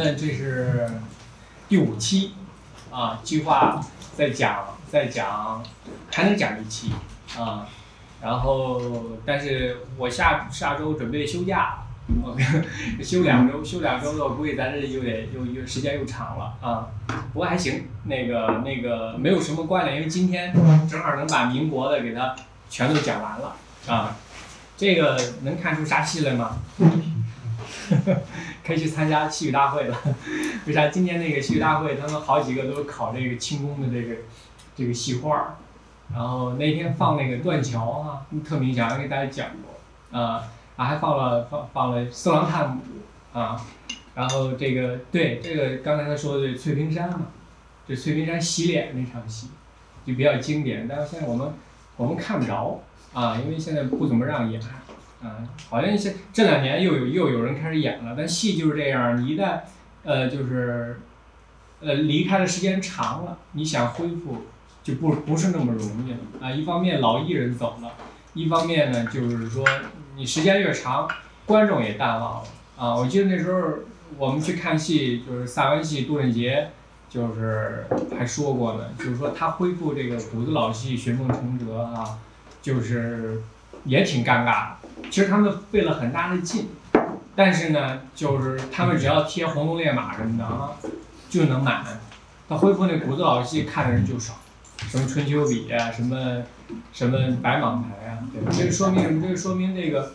们这是第5期啊，计划再讲，还能讲1期啊。然后，但是我下周准备休假，休2周，休2周的，我估计咱这有点时间又长了啊。不过还行，那个没有什么关联，因为今天正好能把民国的给它全都讲完了啊。这个能看出啥戏来吗？可以去参加戏剧大会了。为啥？今天那个戏剧大会，他们好几个都考这个清宫的这个戏画，然后那天放那个断桥啊，特明显，给大家讲过啊，还放了四郎探母啊，然后这个刚才他说的翠屏山嘛，这翠屏山洗脸那场戏就比较经典，但是现在我们看不着啊，因为现在不怎么让演。好像这2年又有人开始演了，但戏就是这样，你一旦离开的时间长了，你想恢复就不是那么容易了啊。一方面老艺人走了，一方面呢就是说你时间越长，观众也淡忘了啊。我记得那时候我们去看戏，就是萨文戏，杜振杰就是还说过呢，就是说他恢复这个骨子老戏寻梦承哲啊，就是也挺尴尬的。其实他们费了很大的劲，但是呢，就是他们只要贴红龙烈马什么的啊，就能满。他恢复那骨子老戏看的人就少，什么春秋笔啊，什么白蟒牌啊，对，这个说明什么？这个说明这个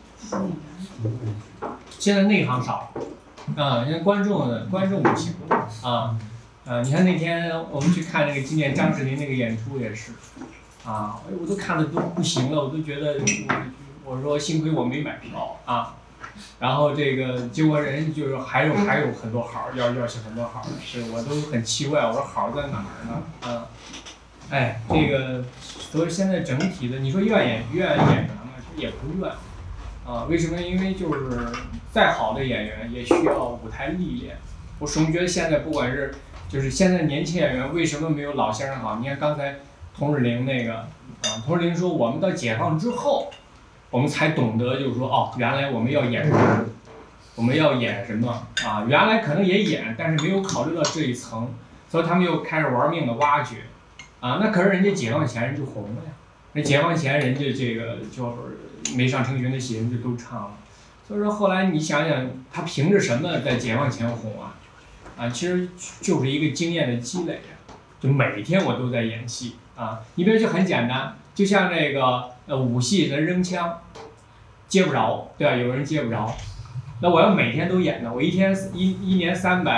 现在内行少啊，现在观众不行啊。你看那天我们去看那个今年张智霖那个演出也是啊，我都看的都不行了，我都觉得我说幸亏我没买票啊，然后这个结果人就是还有很多好，要写很多好的，是我都很奇怪，我说好在哪儿呢？啊，哎，这个所以现在整体的，你说愿演员吗？也不愿啊，为什么？因为就是再好的演员也需要舞台历练。我总觉得现在不管是就是现在年轻演员为什么没有老先生好？你看刚才童志玲那个啊，童志玲说我们到解放之后。我们才懂得，就是说，哦，原来我们要演什么，我们要演什么啊？原来可能也演，但是没有考虑到这一层，所以他们又开始玩命的挖掘，啊，那可是人家解放前人就红了呀，人解放前人家这个就是梅上成群的戏人就都唱了，所以说后来你想想，他凭着什么在解放前红啊？啊，其实就是一个经验的积累呀，就每天我都在演戏啊，你比如就很简单，就像这个。武戏人扔枪，接不着，对吧？有人接不着，那我要每天都演呢，我一年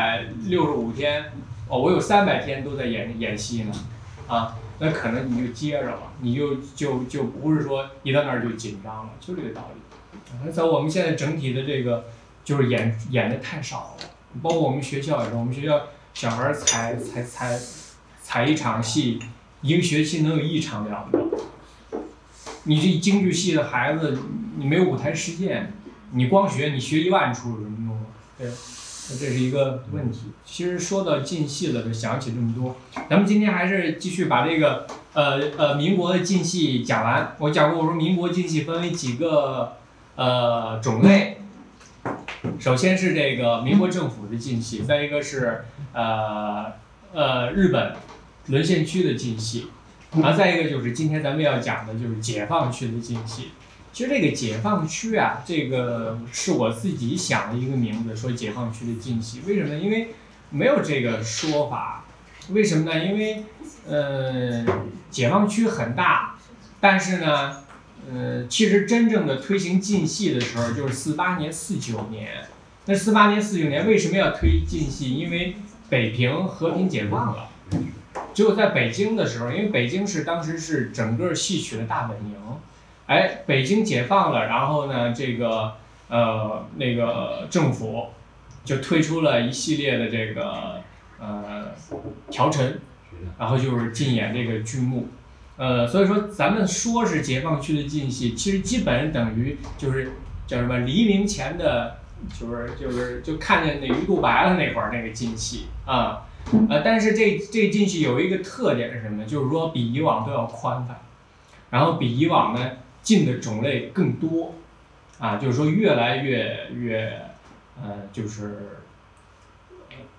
365天，哦，我有300天都在演戏呢，啊，那可能你就接着了，你就不是说一到那儿就紧张了，就这个道理。在我们现在整体的这个就是演的太少了，包括我们学校也是，我们学校小孩采一场戏，一个学期能有1场了不得。你这京剧系的孩子，你没有舞台实践，你光学，你学1万出有什么用？对，这是一个问题。其实说到进戏了，就想起这么多。咱们今天还是继续把这个民国的进戏讲完。我讲过，我说民国进戏分为几个种类。首先是这个民国政府的进戏，再一个是日本沦陷区的进戏。然后再一个就是今天咱们要讲的就是解放区的进戏。其实这个解放区啊，这个是我自己想的一个名字，说解放区的进戏。为什么？因为没有这个说法。为什么呢？因为解放区很大，但是呢，其实真正的推行进戏的时候就是48年、49年。那48年、49年为什么要推进戏？因为北平和平解放了。只有在北京的时候，因为北京当时是整个戏曲的大本营，哎，北京解放了，然后呢，这个那个政府就推出了一系列的这个调陈，然后就是禁演这个剧目，所以说咱们说是解放区的禁戏，其实基本等于就是叫什么黎明前的，就看见那鱼肚白了那会儿那个禁戏啊。但是这进去有一个特点是什么呢？就是说比以往都要宽泛，然后比以往呢进的种类更多，啊，就是说越来越就是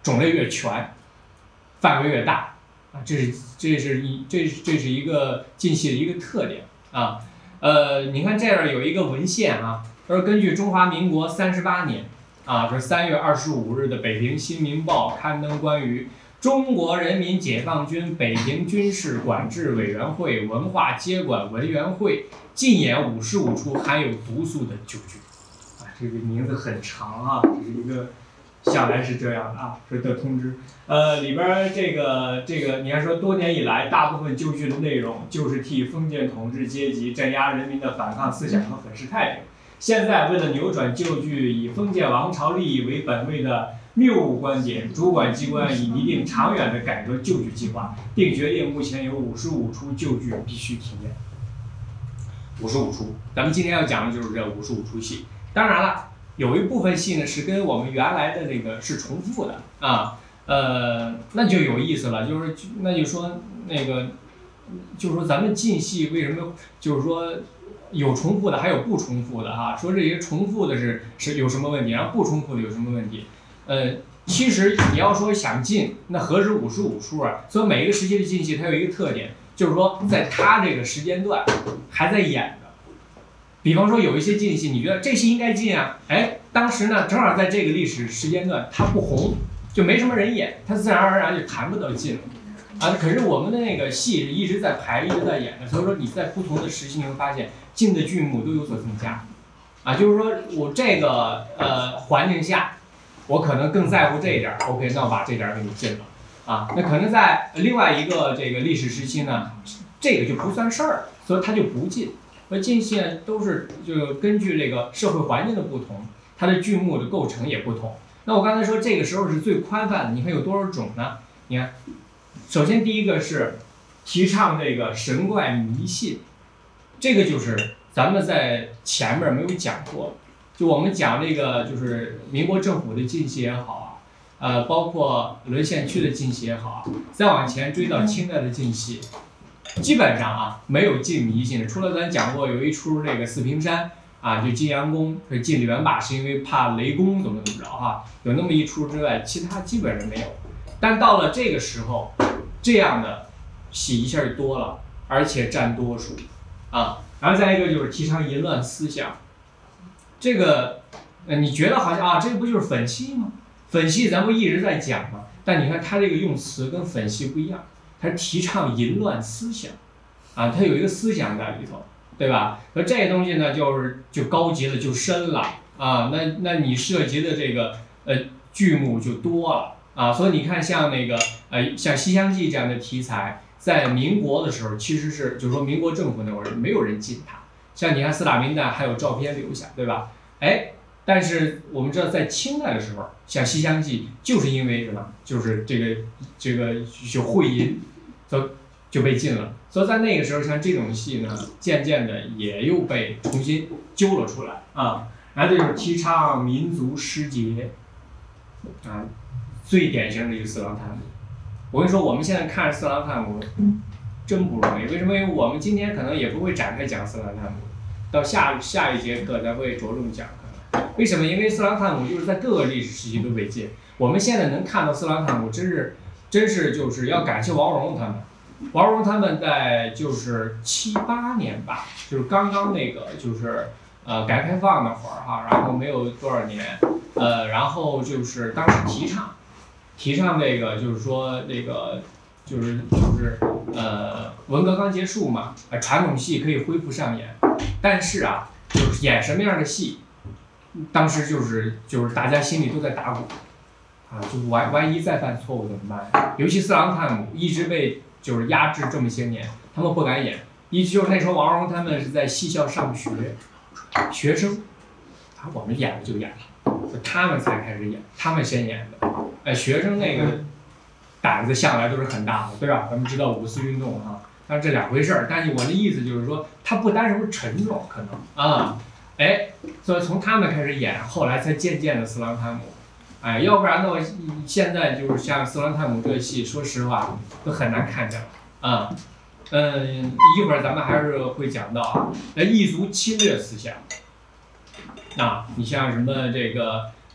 种类越全，范围越大啊，这是一个晋戏的一个特点啊。你看这儿有一个文献啊，他说根据中华民国38年啊，这3月25日的北平新民报刊登关于中国人民解放军北平军事管制委员会文化接管委员会禁演55出含有毒素的旧剧啊，这个名字很长啊，这是一个向来是这样的啊，这的通知。里边这个，你看说多年以来，大部分旧剧的内容就是替封建统治阶级镇压人民的反抗思想和粉饰太平。现在为了扭转旧剧以封建王朝利益为本位的谬误观点，主管机关已拟定长远的改革旧剧计划，并决定目前有55出旧剧必须停演。55出，咱们今天要讲的就是这55出戏。当然了，有一部分戏呢是跟我们原来的那个是重复的啊。那就有意思了，那就说那个，就是说咱们晋戏为什么就是说有重复的，还有不重复的哈？说这些重复的是有什么问题，然后不重复的有什么问题？其实你要说想晋，那何止55出啊？所以每一个时期的晋戏它有一个特点，就是说在它这个时间段还在演的。比方说有一些晋戏，你觉得这戏应该晋啊？哎，当时呢正好在这个历史时间段它不红。就没什么人演，它自然而然就谈不到晋了，啊！可是我们的那个戏是一直在排，一直在演的，所以说你在不同的时期你会发现晋的剧目都有所增加，啊，就是说我这个环境下，我可能更在乎这一点 ，OK， 那我把这点给你晋了，啊，那可能在另外一个这个历史时期呢，这个就不算事儿，所以它就不晋。而晋戏都是就根据这个社会环境的不同，它的剧目的构成也不同。那我刚才说这个时候是最宽泛的，你看有多少种呢？你看，首先第一个是提倡这个神怪迷信，这个就是咱们在前面没有讲过，就我们讲这个就是民国政府的禁戏也好啊，包括沦陷区的禁戏也好啊，再往前追到清代的禁戏，基本上啊没有禁迷信的，除了咱讲过有一出这个四平山。啊，就晋阳宫是晋李元霸是因为怕雷公怎么着哈，有那么一出之外，其他基本上没有。但到了这个时候，这样的戏一下就多了，而且占多数啊。然后再一个就是提倡淫乱思想，这个你觉得好像啊，这不就是粉戏吗？粉戏咱不一直在讲吗？但你看它这个用词跟粉戏不一样，它是提倡淫乱思想啊，它有一个思想在里头。对吧？那这些东西呢，就高级了，就深了啊。那你涉及的这个剧目就多了啊。所以你看，像那个像《西厢记》这样的题材，在民国的时候，其实是就是说民国政府那会儿没有人禁它。像你看四大名旦还有照片留下，对吧？哎，但是我们知道在清代的时候，像《西厢记》就是因为什么？就是这个就会淫，就被禁了。所以在那个时候，像这种戏呢，渐渐的也又被重新揪了出来啊。然后这就是提倡民族诗节啊，最典型的一个四郎探母。我跟你说，我们现在看四郎探母真不容易。为什么？因为我们今天可能也不会展开讲四郎探母，到下一节课才会着重讲。为什么？因为四郎探母就是在各个历史时期都被禁。我们现在能看到四郎探母，真是就是要感谢王蓉他们。王蓉他们在就是78年吧，就是刚刚那个就是改革开放那会儿哈，然后没有多少年，然后就是当时提倡这个就是说那个就是文革刚结束嘛，传统戏可以恢复上演，但是啊，就是演什么样的戏，当时就是大家心里都在打鼓，啊，就万一再犯错误怎么办？尤其四郎探母一直被就是压制这么些年，他们不敢演。就是那时候王蓉他们是在戏校上学，学生，啊，我们演就演了，他们才开始演，他们先演的。学生那个胆子向来都是很大的，对吧？咱们知道五四运动啊，但是这两回事儿。但是我的意思就是说，它不单是沉重，可能啊，哎，所以从他们开始演，后来才渐渐的四郎探母。哎，要不然的话，现在就是像四郎探母这个戏，说实话都很难看见了啊。一会儿咱们还是会讲到啊，异族侵略思想。啊，你像什么这个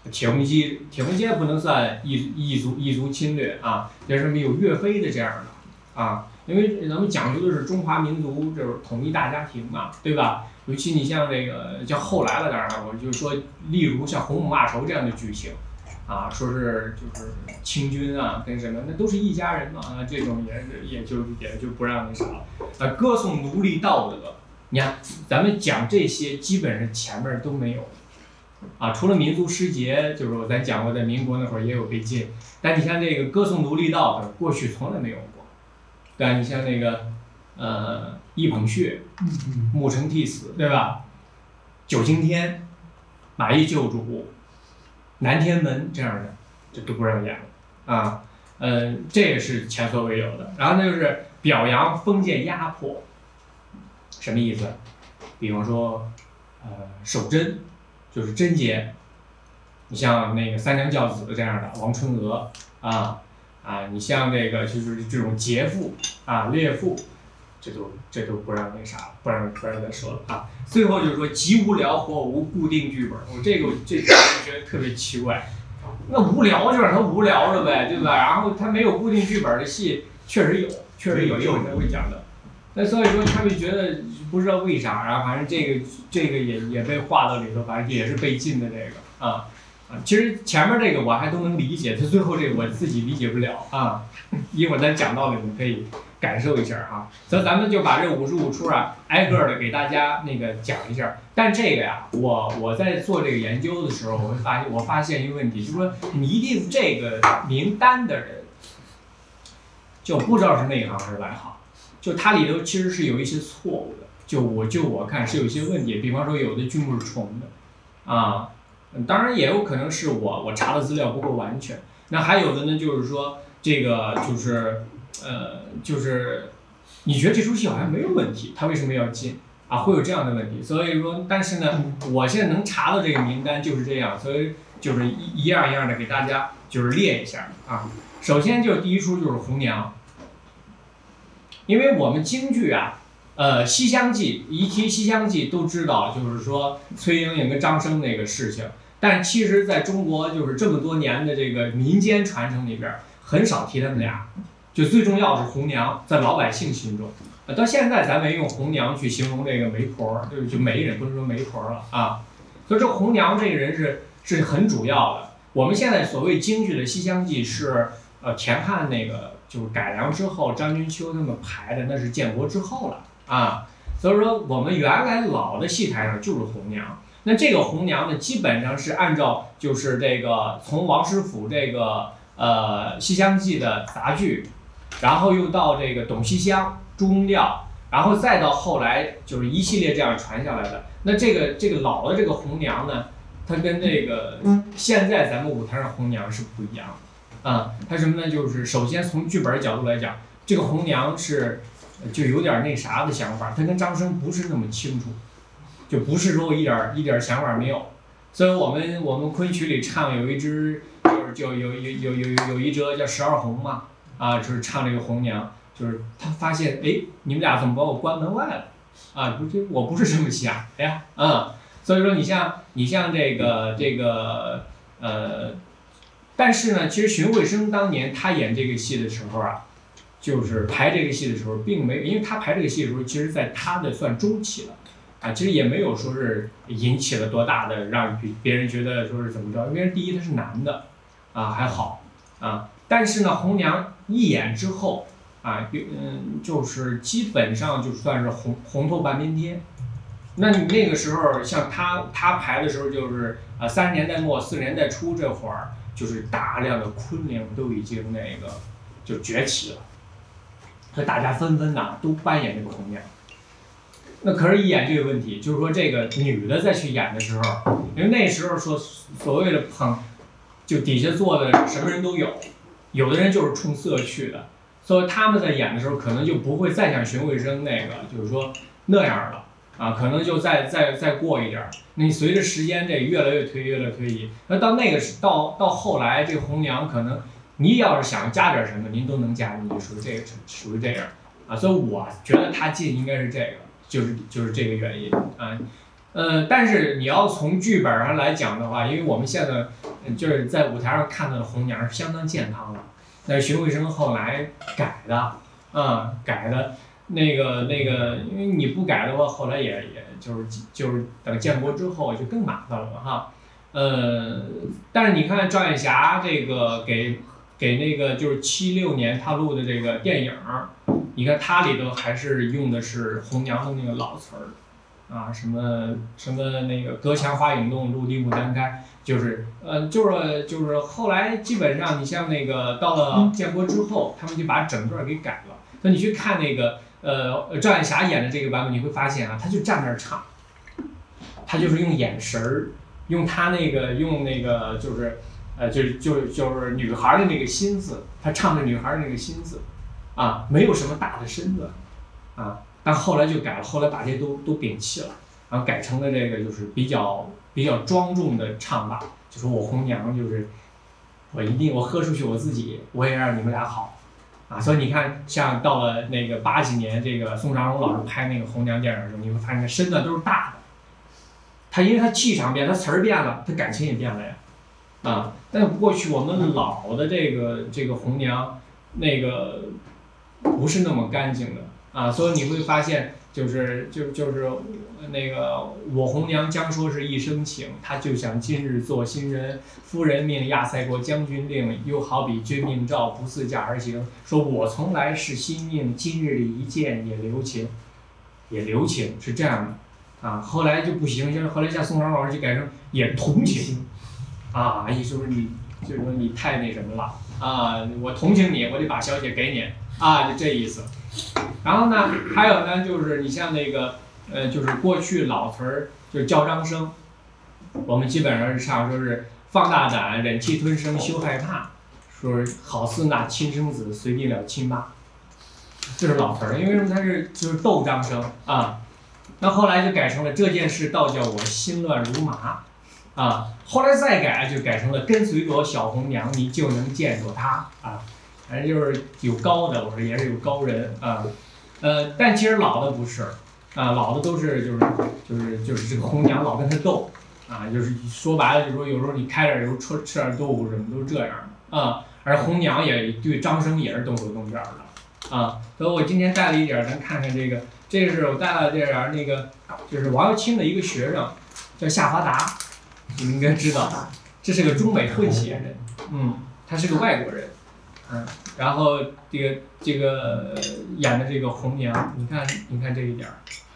铁公鸡不能算异族侵略啊，为什么有岳飞的这样的啊？因为咱们讲究的是中华民族就是统一大家庭嘛，对吧？尤其你像这个叫后来了，当然了，我就是说，例如像红母骂仇这样的剧情。啊，说是就是清军啊，跟什么那都是一家人嘛啊，这种也就不让那啥了。歌颂奴隶道德，你看咱们讲这些基本上前面都没有啊，除了民族诗节，就是咱讲过在民国那会儿也有被禁，但你像这个歌颂奴隶道德，过去从来没有过。对吧？你像那个一捧血，牧城替死，对吧？九星天，马邑救主。南天门这样的，这都不让演了啊，这也是前所未有的。然后呢，就是表扬封建压迫，什么意思？比方说，守贞，就是贞节，你像那个三娘教子这样的王春娥你像这个就是这种劫妇啊、烈妇，这都不让那啥，不让再说了啊。最后就是说极无聊或无固定剧本，我这个觉得特别奇怪。那无聊就让他无聊了呗，对吧？然后他没有固定剧本的戏确实有，一会儿才会讲的。那所以说他们觉得不知道为啥，然后反正这个也被划到里头，反正也是被禁的这个啊。其实前面这个我还都能理解，他最后这个我自己理解不了啊。一会儿咱讲到了，你们可以感受一下啊。所以咱们就把这55出挨个的给大家那个讲一下。但这个呀，我在做这个研究的时候，我发现一个问题，就是说拟定这个名单的人，就不知道是内行还是外行，就它里头其实是有一些错误的。就我看是有一些问题，比方说有的剧目是重的啊。当然也有可能是我查的资料不够完全，那还有的呢，就是说这个就是你觉得这出戏好像没有问题，他为什么要禁啊？会有这样的问题，所以说，但是呢，我现在能查到这个名单就是这样，所以就是一样一样的给大家就是列一下啊。首先就第一出就是红娘，因为我们京剧啊。西厢记一提西厢记都知道，就是说崔莺莺跟张生那个事情，但其实在中国就是这么多年的这个民间传承里边，很少提他们俩，就最重要是红娘，在老百姓心中，到现在咱们用红娘去形容这个媒婆，就媒人不是说媒婆了啊，所以这红娘这个人是很主要的。我们现在所谓京剧的西厢记是田汉那个就是改良之后，张君秋他们排的，那是建国之后了。所以说我们原来老的戏台上就是红娘，那这个红娘呢，基本上是按照就是这个从王师傅这个西厢记的杂剧，然后又到这个董西厢、朱公调，然后再到后来就是一系列这样传下来的。那这个老的这个红娘呢，它跟这个现在咱们舞台上红娘是不一样的它什么呢？就是首先从剧本角度来讲，这个红娘是。就有点那啥的想法，他跟张生不是那么清楚，就不是说一点想法没有。所以我们昆曲里唱有一支，就有一折叫十二红嘛，就是唱这个红娘，就是他发现你们俩怎么把我关门外了我不是这么想，所以说你像这个但是呢，其实荀慧生当年他演这个戏的时候就是排这个戏的时候，并没有，因为他排这个戏的时候，其实在他的算中期了，其实也没有说是引起了多大的让别人觉得说是怎么着，因为第一他是男的，还好，但是呢，红娘一演之后，就是基本上就算是红透半边天。那你那个时候像他排的时候，就是30年代末40年代初这会儿，就是大量的昆凌都已经那个就崛起了。和大家纷纷都扮演这个红娘，那可是一演这个问题，就是说这个女的再去演的时候，因为那时候说所谓的捧，就底下坐的什么人都有，有的人就是冲色去的，所以他们在演的时候可能就不会再像荀慧生那个，就是说那样了可能就再过一点。那你随着时间这越来越推移，那到那个到后来这个红娘可能。你要是想加点什么，您都能加进去，属于这样所以我觉得他进应该是这个，就是这个原因但是你要从剧本上来讲的话，因为我们现在就是在舞台上看到的红娘是相当健康的，那是荀慧生后来改的，改的。那个，因为你不改的话，后来也就是等建国之后就更麻烦了哈。但是你看赵艳霞这个给那个就是76年他录的这个电影，你看它里头还是用的是红娘的那个老词儿，啊什么那个隔墙花影动，陆地牡丹开，就是后来基本上你像那个到了建国之后，他们就把整个给改了。那你去看那个赵艳霞演的这个版本，你会发现啊，她就站那儿唱，她就是用眼神儿，用那个就是女孩的那个心思，她唱的女孩的那个心思，啊，没有什么大的身段，啊，但后来就改了，后来把这些都摒弃了，然后改成了这个就是比较庄重的唱法，就说我红娘就是我喝出去我自己，我也让你们俩好。啊，所以你看，像到了那个80几年，这个宋长荣老师拍那个红娘电影的时候，你会发现身段都是大的。他因为他气场变，他词儿变了，他感情也变了呀。啊，但过去我们老的这个红娘，那个不是那么干净的啊，所以你会发现，就是那个我红娘将说是一生情，她就想今日做新人。夫人命亚塞国将军令，又好比君命诏，不似驾而行。说我从来是心命，今日里一见也留情，是这样的啊。后来就不行，后来像宋长老师就改成也同情，啊，意思是就是说你太那什么了啊，我同情你，我得把小姐给你啊，就这意思。然后呢，还有呢，就是你像那个就是过去老词儿，就是叫张生，我们基本上是唱说是。放大胆，忍气吞声，休害怕，说好似那亲生子，随定了亲妈，这是老词儿。因为什么？他就是斗张生啊。那后来就改成了这件事，倒叫我心乱如麻啊。后来再改就改成了跟随着小红娘，你就能见着她啊。反正就是有高的，我说也是有高人啊。但其实老的不是啊，老的都是就是这个红娘老跟他斗。啊，就是说白了，就是说有时候你开点油吃点豆腐什么都是这样的啊。而红娘也对张生也是动手动脚的啊。所以我今天带了一点，咱看看这个，这个是我带了这点那个，就是王耀清的一个学生，叫夏华达，你们应该知道，这是个中美混血人，他是个外国人，然后这个演的这个红娘，你看这一点。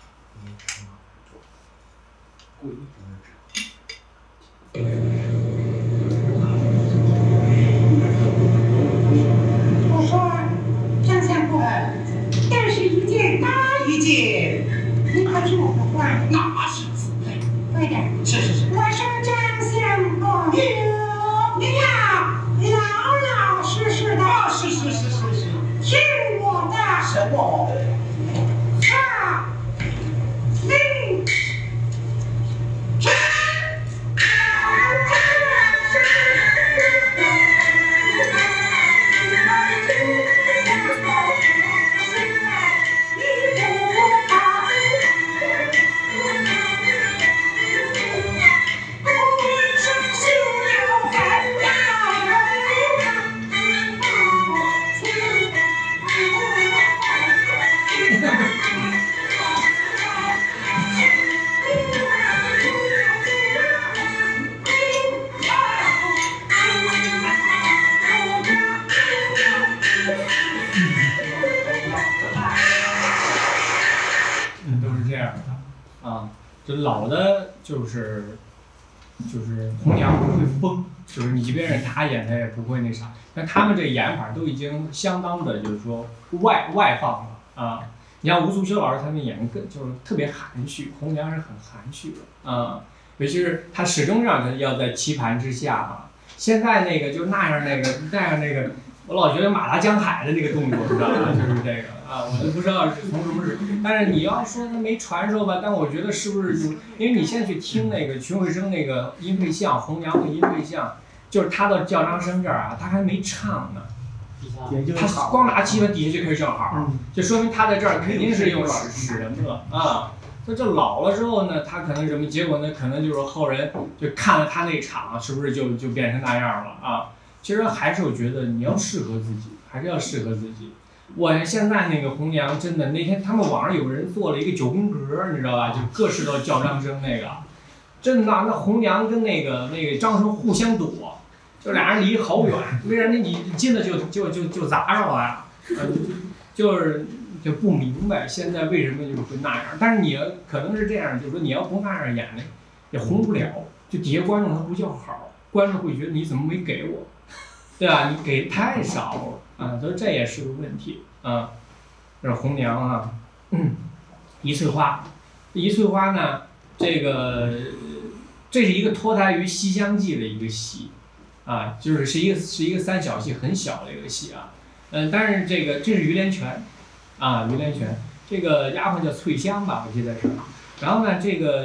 我说张相公，但是一件搭一件，你可听我的话？ 那是自配。 对的。 是。 我说张相公，你呀老老实实的。 是。 听我的。 什么？ 令。 就老的就是红娘不会疯，就是你即便是他演，他也不会那啥。但他们这演法都已经相当的，就是说外放了啊。你像吴素修老师他们演就是特别含蓄，红娘是很含蓄的啊，尤其是他始终让他要在棋盘之下啊。现在那个就那样那个，我老觉得马达江海的那个动作，知道吧？就是这个啊，我都不知道是从什么时。但是你要说他没传授吧，但我觉得是不是就因为你现在去听那个荀慧生那个音配像红娘的音配像，就是他到叫张生这儿啊，他还没唱呢，他光拿棋盘底下就开始叫好，就说明他在这儿肯定是用使人的啊。 这老了之后呢，他可能什么结果呢？可能就是后人就看了他那场，是不是就变成那样了啊？其实还是我觉得你要适合自己，还是要适合自己。我现在那个红娘真的，那天他们网上有人做了一个9宫格，你知道吧？就各式都叫张生那个，真的那红娘跟那个张生互相躲，就俩人离好远，为啥？你进来就砸着了呀？就不明白现在为什么就是会那样。但是你可能是这样，就是说你要不那样演呢，也红不了，就底下观众他不叫好，观众会觉得你怎么没给我，对吧？你给太少了啊，所以这也是个问题啊。这是红娘啊，一翠花，一翠花呢，这是一个脱胎于《西厢记》的一个戏啊，是一个三小戏，很小的一个戏啊。但是这是于连泉啊，于连泉这个丫鬟叫翠香吧，我记得是。然后呢，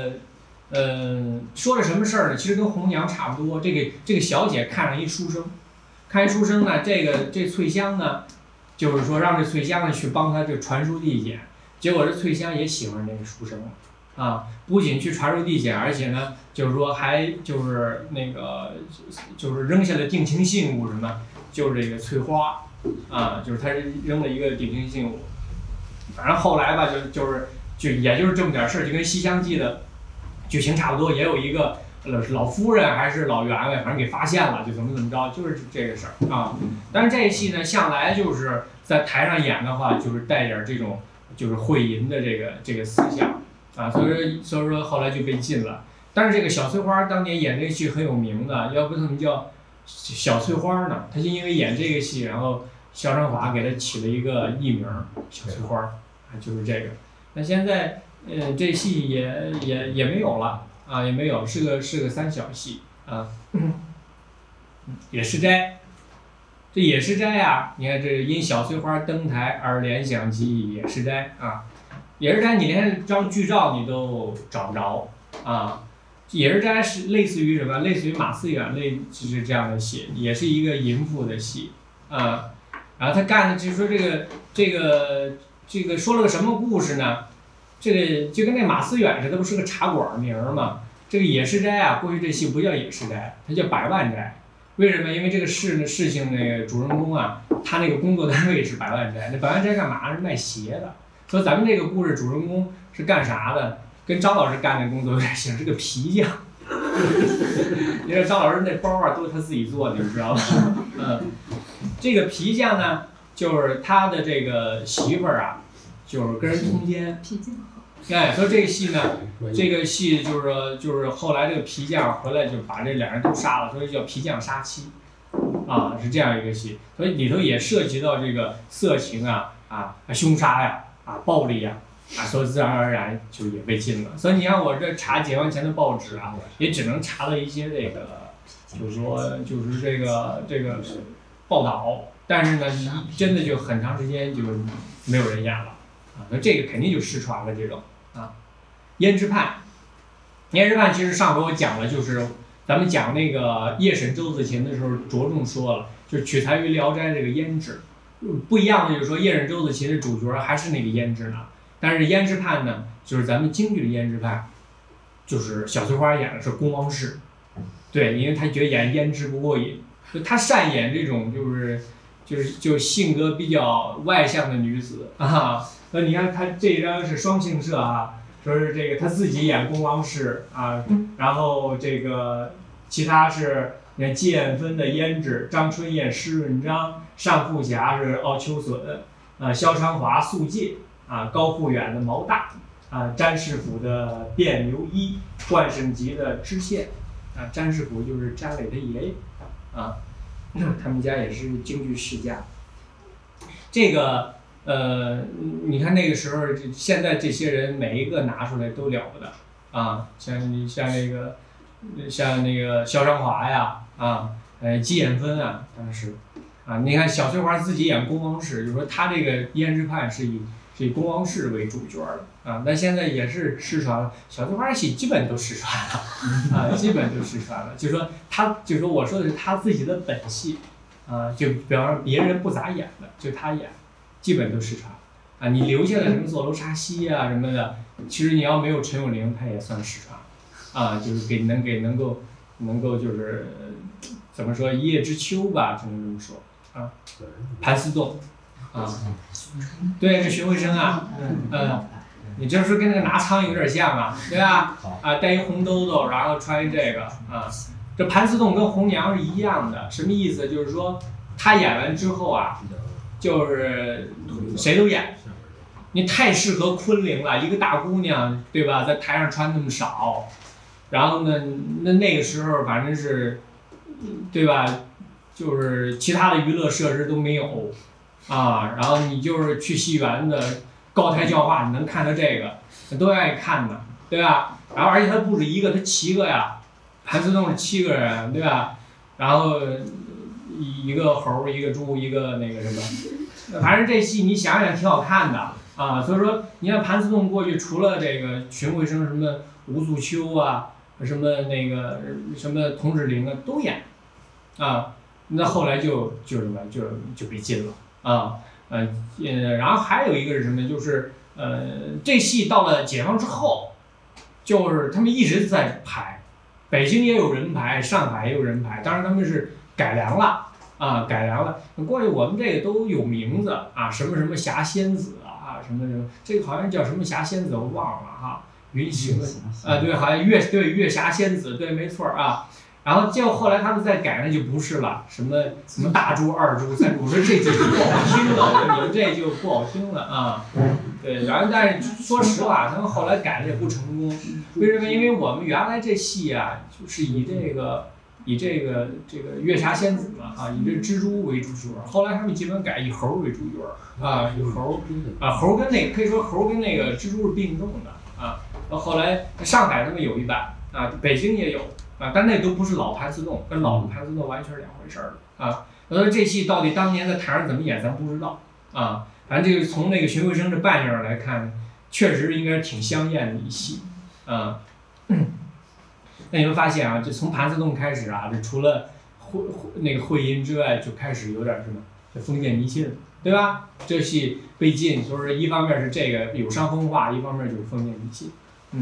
说了什么事儿呢？其实跟红娘差不多。这个小姐看上一书生，呢，这翠香呢，就是说让这翠香呢去帮她这传书递简。结果这翠香也喜欢这个书生了啊，不仅去传书递简，而且呢，就是说还就是就是扔下了定情信物什么，就是这个翠花啊，就是他扔了一个定情信物。反正后来吧，也就是这么点事儿，就跟《西厢记》的剧情差不多，也有一个老夫人还是老员外，反正给发现了，就怎么着，就是这个事儿啊。但是这一戏呢，向来就是在台上演的话，就是带点这种就是会淫的这个思想啊，所以说后来就被禁了。但是这个小翠花当年演这个戏很有名的，要不怎么叫小翠花呢？她就因为演这个戏，然后肖申华给她起了一个艺名小翠花啊，就是这个。那现在这戏也没有了啊，也没有，是个三小戏啊。野诗斋，这野诗斋啊，你看这因小翠花登台而联想起野诗斋啊。野诗斋你连张剧照你都找不着啊。野诗斋是类似于什么？类似于马思远就是这样的戏，也是一个淫妇的戏啊。然后他干的就是说这个说了个什么故事呢？这个就跟那马思远似的，不是个茶馆名吗？这个野诗斋啊，过去这戏不叫野诗斋，它叫百万斋。为什么？因为这个事情那个主人公啊，他那个工作单位是百万斋。那百万斋干嘛？是卖鞋的。所以咱们这个故事主人公是干啥的？跟张老师干的工作有点像，是个皮匠。因为张老师那包啊都是他自己做的，你知道吧？这个皮匠呢，就是他的这个媳妇儿啊，就是跟人通奸。哎，所以这个戏呢，就是后来这个皮匠回来就把这两人都杀了，所以叫皮匠杀妻，啊，是这样一个戏。所以里头也涉及到这个色情啊、凶杀呀、暴力呀。所以自然而然就也被禁了。所以你看我这查解放前的报纸啊，也只能查到一些就是这个报道，但是呢，真的就很长时间就没有人演了啊。那这个肯定就失传了这种啊。胭脂盼其实上回我讲了，就是咱们讲那个夜审周子勤的时候着重说了，就是取材于《聊斋》这个胭脂，不一样的就是说夜审周子勤的主角还是那个胭脂呢。但是胭脂盼呢，就是咱们京剧的胭脂盼，就是小翠花演的是恭王氏，对，因为他觉得演胭脂不过瘾，就他擅演这种就是性格比较外向的女子啊。那你看他这张是双性社啊，说是这个他自己演恭王氏啊，然后这个其他是你看季艳芬的胭脂，张春燕施润章，单富霞是傲秋隼，萧长华素介。高富远的毛大，詹世甫的卞留一，冠胜吉的知县，詹世甫就是詹磊的爷爷，他们家也是京剧世家。这个你看那个时候，现在这些人每一个拿出来都了不得啊，像那个萧长华呀，季艳芬啊，当时你看小翠花自己演恭王氏，就说她这个胭脂盼是以恭王氏为主角的啊，但现在也是失传了，小翠花戏基本都失传了基本都失传了。就是说我说的是他自己的本戏就比方说别人不咋演的，就他演，基本都失传你留下了什么坐楼杀妻啊什么的， 其实你要没有陈友龄，他也算实传，啊，就是能够就是怎么说一叶知秋吧，只能这么说啊。盘丝洞，啊，对，这荀慧生啊，你这是跟那个拿仓有点像啊，对吧？啊，戴一红兜兜，然后穿一这个啊。这盘丝洞跟红娘是一样的，什么意思？就是说他演完之后啊，就是谁都演。你太适合昆凌了，一个大姑娘，对吧？在台上穿那么少，然后呢，那个时候反正是，对吧？就是其他的娱乐设施都没有，啊，然后你就是去戏园的高台教化，你能看到这个，都愿意看的，对吧？然后而且他不止一个，他7个呀，盘丝洞是7个人，对吧？然后一个猴，一个猪，一个那个什么，反正这戏你想想挺好看的啊。所以说，你看盘丝洞过去，除了这个荀慧生什么吴素秋啊，什么那个什么童芷苓啊都演，啊。那后来就什么就被禁了啊，然后还有一个是什么？就是这戏到了解放之后，就是他们一直在排，北京也有人排，上海也有人排，当然他们是改良了啊，改良了。过去我们这个都有名字啊，什么什么霞仙子啊，什么什么，这个好像叫什么霞仙子我忘了哈，云行啊，对，好像月霞仙子，对，没错啊。然后结果后来他们再改，那就不是了，什么大猪、2猪、3猪，我说这就不好听了，我说你们这就不好听了啊。对，然后但是说实话，他们后来改的也不成功，为什么？因为我们原来这戏啊，就是以这个月霞仙子嘛啊，以这蜘蛛为主角，后来他们基本改以猴为主角啊，以猴啊，猴跟那个可以说猴跟那个蜘蛛是并重的啊。然后后来上海他们有一版啊，北京也有。啊，但那都不是老盘丝洞，跟老的盘丝洞完全是2回事儿了啊。这戏到底当年在台上怎么演，咱不知道啊。反正这个从那个荀慧生这扮相来看，确实应该是挺香艳的一戏啊。那你们发现啊，这从盘丝洞开始啊，这除了那个慧音之外，就开始有点什么，这封建迷信，对吧？这戏被禁，就是一方面是这个有伤风化，一方面就是封建迷信，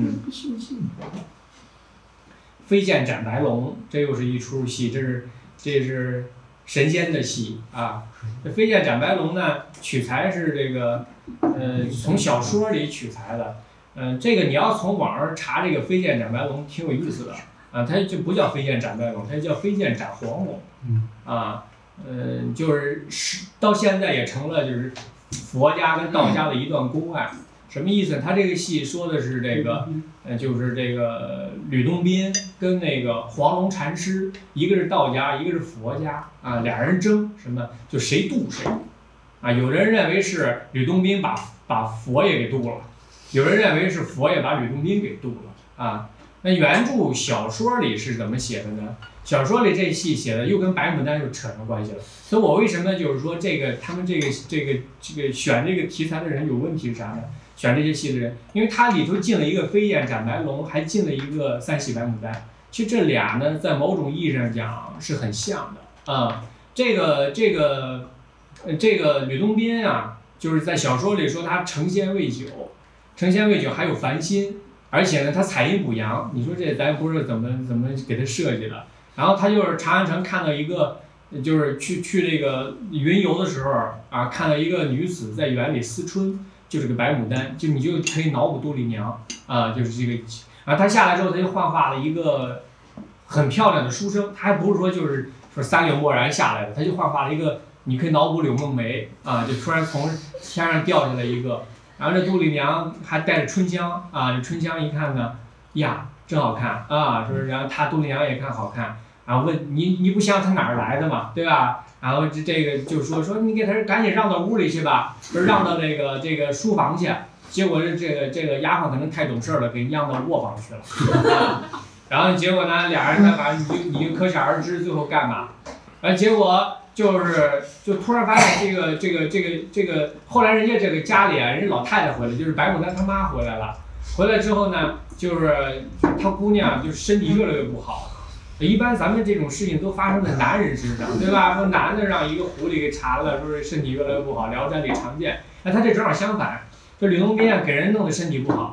飞剑斩白龙，这又是一出戏，这是神仙的戏啊。这飞剑斩白龙呢，取材是这个，从小说里取材的。这个你要从网上查这个飞剑斩白龙，挺有意思的啊。它就不叫飞剑斩白龙，它叫飞剑斩黄龙。啊，就是到现在也成了就是佛家跟道家的一段公案。什么意思？他这个戏说的是这个，就是这个吕洞宾跟那个黄龙禅师，一个是道家，一个是佛家啊，俩人争什么，就谁渡谁，啊，有人认为是吕洞宾把佛也给渡了，有人认为是佛也把吕洞宾给渡了啊。那原著小说里是怎么写的呢？小说里这戏写的又跟白牡丹又扯上关系了，所以我为什么就是说这个他们这个选这个题材的人有问题是啥呢？选这些戏的人，因为它里头进了一个飞燕斩白龙，还进了一个三喜白牡丹。其实这俩呢，在某种意义上讲是很像的啊。这个吕洞宾啊，就是在小说里说他成仙未久，还有凡心，而且呢他采阴补阳。你说这咱不知道怎么给他设计的。然后他就是长安城看到一个，就是去这个云游的时候啊，看到一个女子在园里思春。就是个白牡丹，就你就可以脑补杜丽娘啊，就是这个。然后他下来之后，他就幻化了一个很漂亮的书生，他还不是说就是说三柳墨然下来的，他就幻化了一个，你可以脑补柳梦梅啊，就突然从天上掉下来一个，然后这杜丽娘还带着春香啊，这春香一看呢，呀，真好看啊，说然后杜丽娘也看好看，然后问你不想他哪儿来的嘛，对吧？然后这个就说你给他赶紧让到屋里去吧，说让到这个书房去。结果这个丫鬟可能太懂事了，给让到卧房去了。然后结果呢，俩人呢，反正你就可想而知最后干嘛。结果就突然发现这个后来人家这个家里啊，人家老太太回来，就是白牡丹他妈回来了。回来之后呢，就是他姑娘就是身体越来越不好。一般咱们这种事情都发生在男人身上，对吧？说男的让一个狐狸给缠了，说是身体越来越不好，《聊斋》里常见。那他这正好相反，这吕洞宾啊给人弄得身体不好，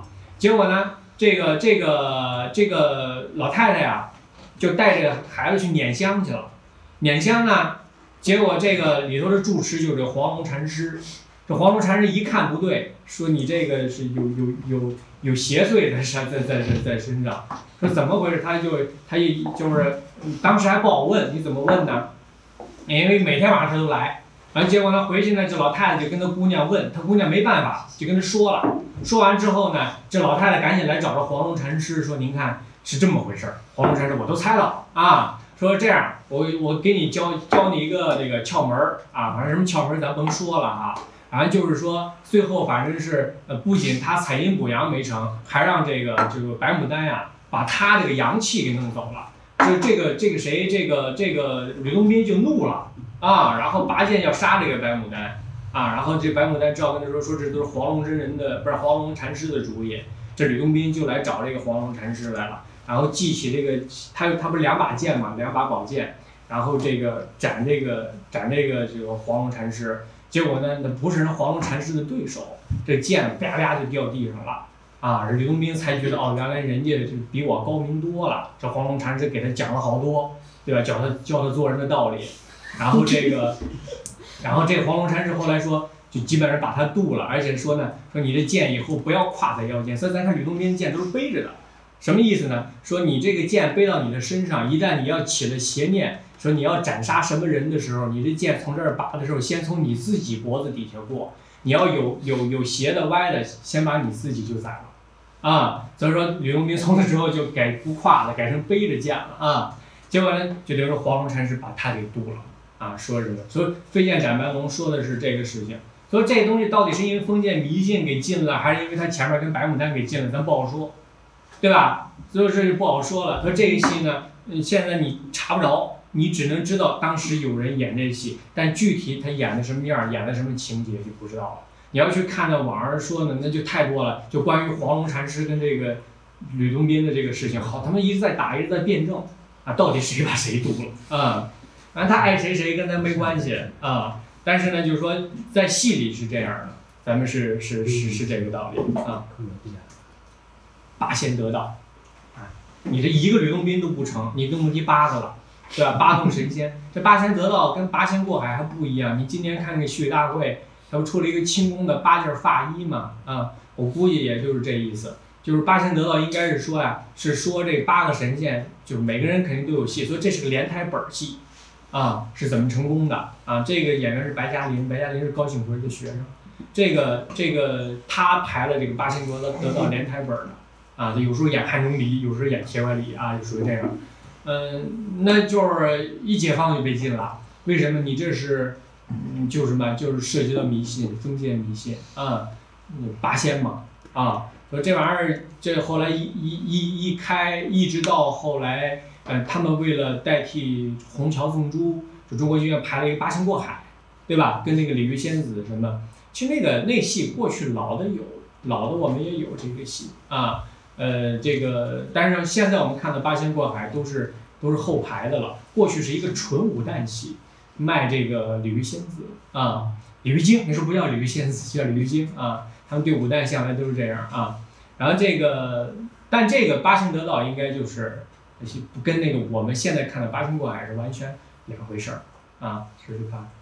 结果呢，这个老太太呀，就带着孩子去捻香去了。捻香呢，结果这个里头的住持就是这黄龙禅师。这黄龙禅师一看不对，说你这个是有邪祟在身上。说怎么回事？他就是当时还不好问，你怎么问呢？因为每天晚上他都来。然后结果呢，回去呢，这老太太就跟他姑娘问，他姑娘没办法，就跟他说了。说完之后呢，这老太太赶紧来找着黄龙禅师，说：“您看是这么回事儿。”黄龙禅师我都猜到啊，说这样，我给你教你一个这个窍门儿啊，反正什么窍门儿咱甭说了啊。反正就是说，最后反正是不仅他采阴补阳没成，还让这个白牡丹呀，把他这个阳气给弄走了。这个谁，这个吕洞宾就怒了啊，然后拔剑要杀这个白牡丹啊，然后这白牡丹只好跟他说这都是黄龙真人的，不是黄龙禅师的主意。这吕洞宾就来找这个黄龙禅师来了，然后记起这个他不是2把剑嘛，2把宝剑，然后这个斩这个黄龙禅师。结果呢，那不是人黄龙禅师的对手，这剑啪啪就掉地上了啊！吕洞宾才觉得哦，原来人家就比我高明多了。这黄龙禅师给他讲了好多，对吧？教他做人的道理。然后这个黄龙禅师后来说，就基本上把他渡了，而且说呢，说你这剑以后不要挎在腰间。所以咱看吕洞宾剑都是背着的，什么意思呢？说你这个剑背到你的身上，一旦你要起了邪念。说你要斩杀什么人的时候，你这剑从这儿拔的时候，先从你自己脖子底下过。你要有斜的歪的，先把你自己就宰了，啊！所以说吕洞宾从此之后就改不挎了，改成背着剑了啊。结果呢，就等于说黄龙禅师把他给渡了啊，说这个。所以飞剑斩白龙说的是这个事情。所以这东西到底是因为封建迷信给禁了，还是因为他前面跟白牡丹给禁了，咱不好说，对吧？所以这就不好说了。说这一戏呢，现在你查不着。你只能知道当时有人演这戏，但具体他演的什么样，演的什么情节就不知道了。你要去看那网上说的，那就太多了。就关于黄龙禅师跟这个吕洞宾的这个事情，好，他们一直在打，一直在辩证啊，到底谁把谁毒了啊？反正他爱谁谁跟他没关系啊。但是呢，就是说在戏里是这样的，咱们是这个道理啊。8仙得道啊，你这一个吕洞宾都不成，你更不提8个了。对吧？8洞神仙，这8仙得道跟8仙过海还不一样。你今年看那个续大会，他不出了一个清宫的8件发衣嘛？啊，我估计也就是这意思。就是8仙得道应该是说呀，是说这8个神仙，就是每个人肯定都有戏，所以这是个连台本戏，啊，是怎么成功的啊？这个演员是白嘉林，白嘉林是高庆奎的学生，这个他排了这个8仙得道连台本的，啊，有时候演汉钟离，有时候演铁拐李啊，就属于这样。那就是一解放就被禁了。为什么？你这是，就是什么？就是涉及到迷信，封建迷信啊，8仙嘛啊。说这玩意儿，这后来一开，一直到后来，他们为了代替红桥凤珠，就中国剧院排了一个8仙过海，对吧？跟那个鲤鱼仙子什么，其实那戏过去老的我们也有这个戏啊。这个，但是现在我们看的8仙过海都是后排的了。过去是一个纯武旦戏，卖这个鲤鱼仙子啊，鲤鱼精，那时候不叫鲤鱼仙子，叫鲤鱼精啊。他们对武旦向来都是这样啊。然后但这个8仙得道应该就是跟那个我们现在看的8仙过海是完全两回事儿啊。试试看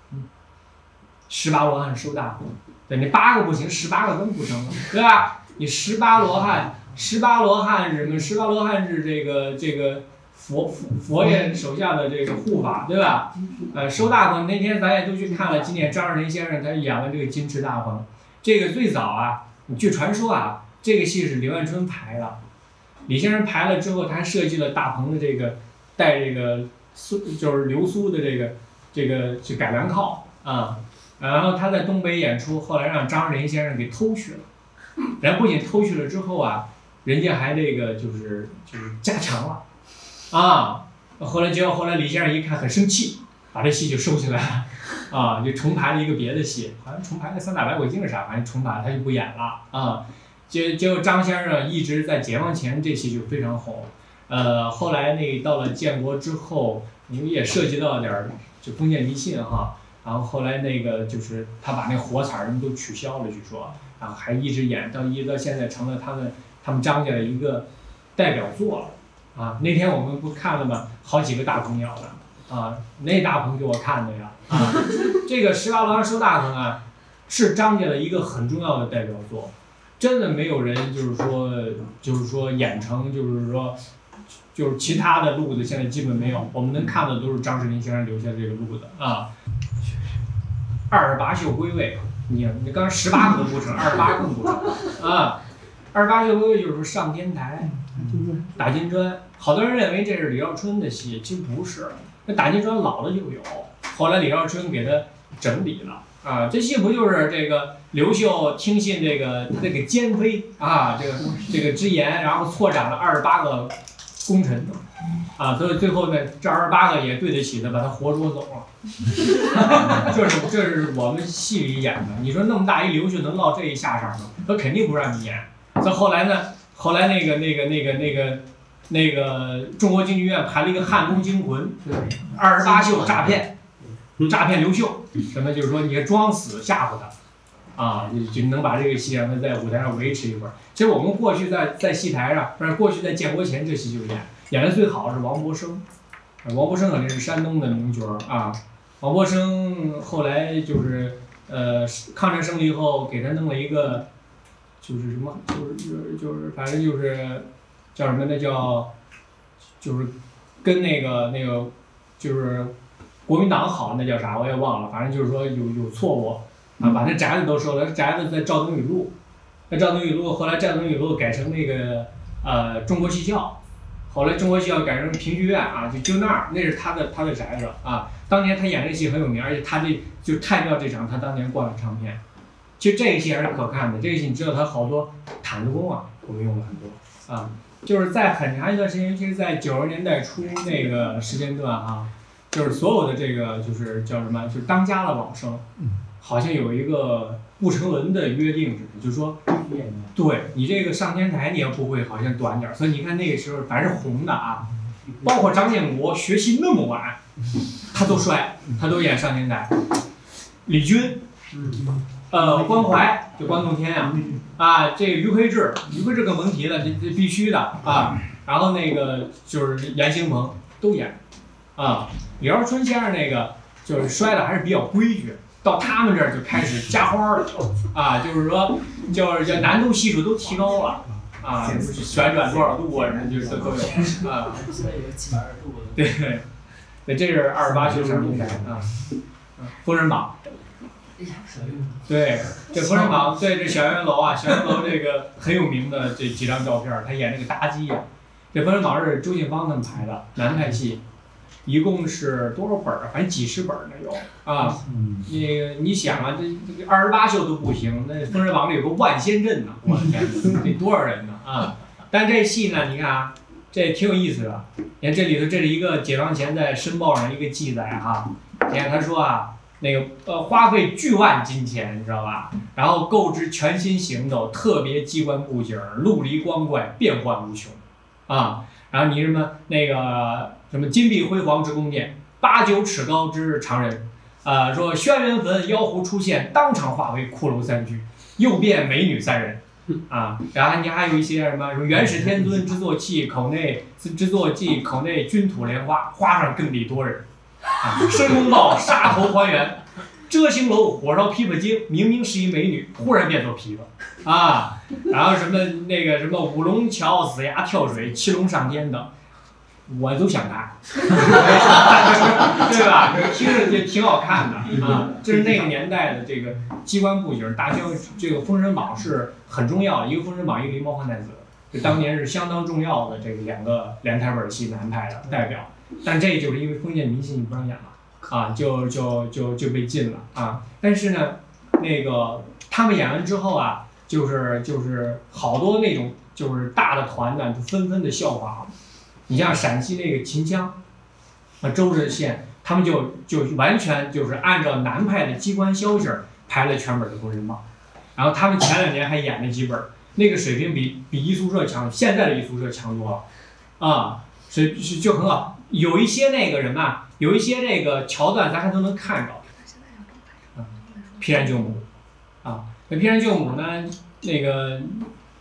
，18罗汉收大功，对，你8个不行，18个更不成了，对吧？你18罗汉是什么？18罗汉是这个佛爷手下的这个护法，对吧？收大棚那天咱也都去看了，今年张士林先生他演了这个金翅大棚。这个最早啊，据传说啊，这个戏是李万春排了，李先生排了之后，他还设计了大棚的这个带这个就是流苏的这个改良靠啊，然后他在东北演出，后来让张士林先生给偷去了，然后不仅偷去了之后啊。人家还这个就是加强了，啊，后来李先生一看很生气，把这戏就收起来了，啊，就重排了一个别的戏，好像重排了《三打白骨精》是啥，反正重排他就不演了啊。结果张先生一直在解放前这戏就非常红，后来到了建国之后，因为也涉及到点就封建迷信哈，然后后来就是他把那火彩什么都取消了，据说，然后还一直演一直到现在成了他们。 他们张家的一个代表作了啊。那天我们不看了吗？好几个大鹏鸟的啊，那大鹏给我看的呀啊。这个十八郎收大鹏啊，是张家的一个很重要的代表作，真的没有人就是说演成就是其他的路子现在基本没有，我们能看的都是张世林先生留下的这个路子啊。28宿归位，你刚才18个都不成，28更不成啊。28宿归位就是说上天台，打金砖，好多人认为这是李兆春的戏，其实不是，那打金砖老的就有，后来李兆春给他整理了啊。这戏不就是这个刘秀听信这个他这个奸妃啊这个之言，然后错斩了28个功臣啊，所以最后呢，这28个也对得起他，把他活捉走了。这是我们戏里演的。你说那么大一刘秀能落这一下场吗？他肯定不让你演。所以后来呢，后来那个中国京剧院排了一个《汉宫惊魂》，28宿诈骗刘秀，什么就是说你装死吓唬他。啊，就能把这个戏让他在舞台上维持一会儿。其实我们过去在戏台上，不是过去在建国前这戏就演的最好是王伯生，王伯生肯定是山东的名角啊。王伯生后来就是抗战胜利后给他弄了一个，就是什么，就是反正就是叫什么那叫，就是跟那个就是国民党好那叫啥我也忘了，反正就是说有错误。啊，把那宅子都收了，宅子在赵登禹路，后来赵登禹路改成那个中国戏校，后来中国戏校改成评剧院啊，就那儿，那是他的宅子啊。当年他演这戏很有名，而且他就太庙这场他当年灌了唱片。其实这个戏还是可看的，这个戏你知道他好多毯子功啊，我们用了很多啊，就是在很长一段时间，尤其是在90年代初那个时间段啊，就是所有的这个就是叫什么，就是当家的老生。好像有一个不成文的约定似的，就是说，对你这个上天台你要不会，好像短点。所以你看那个时候凡是红的啊，包括张建国学习那么晚，他都摔，他都演上天台。李军，关怀就关仲天啊，这个于魁智更甭提了，这必须的啊。然后那个就是严兴鹏都演，啊，李兆春先生那个就是摔的还是比较规矩。到他们这儿就开始加花了，啊，就是说，就是难度系数都提高了，啊，旋转多少度啊，人就是都有，啊，对，对，这是28宿上天台啊，封神榜，对，这封神榜，对，这小圆楼啊，小圆楼这个很有名的这几张照片，他演那个妲己呀，这封神榜是周信芳他们排的南派戏。一共是多少本儿？反正几十本儿呢有啊。你想啊，这28宿都不行，那《封神榜》里有个万仙阵呢，我的天，得多少人呢啊？但这戏呢，你看啊，这挺有意思的。你看这里头，这是一个解放前在《申报》上一个记载哈。你看他说啊，那个花费巨万金钱，你知道吧？然后购置全新行斗、特别机关布景、陆离光怪、变幻无穷，啊。然后你什么那个什么金碧辉煌之宫殿，8、9尺高之常人，说轩辕坟妖狐出现，当场化为骷髅3具，又变美女3人，啊，然后你还有一些什么元始天尊之坐骑口内军土莲花，花上更立多人，啊，申公豹杀头还原。遮星楼火烧琵琶精，明明是一美女，忽然变作琵琶啊！然后什么那个什么五龙桥死崖跳水、七龙上天等，我都想看，对吧？听着就挺好看的啊！这是那个年代的这个机关布景，大江这个《封神榜》是很重要的，一个《封神榜》，一个《狸猫换太子》，这当年是相当重要的这个2个连台本戏南派的代表。但这就是因为封建迷信，你不让演了。啊，就被禁了啊！但是呢，那个他们演完之后啊，就是好多那种就是大的团呢，就纷纷的效仿。你像陕西那个秦腔，周至县，他们就完全就是按照南派的机关消息排了全本的《封神榜》，然后他们前2年还演了几本，那个水平比艺术社强，现在的艺术社强多了啊，所以就很好。有一些那个人呐。有一些这个桥段，咱还都能看着。劈山救母，啊，那劈山救母呢，那个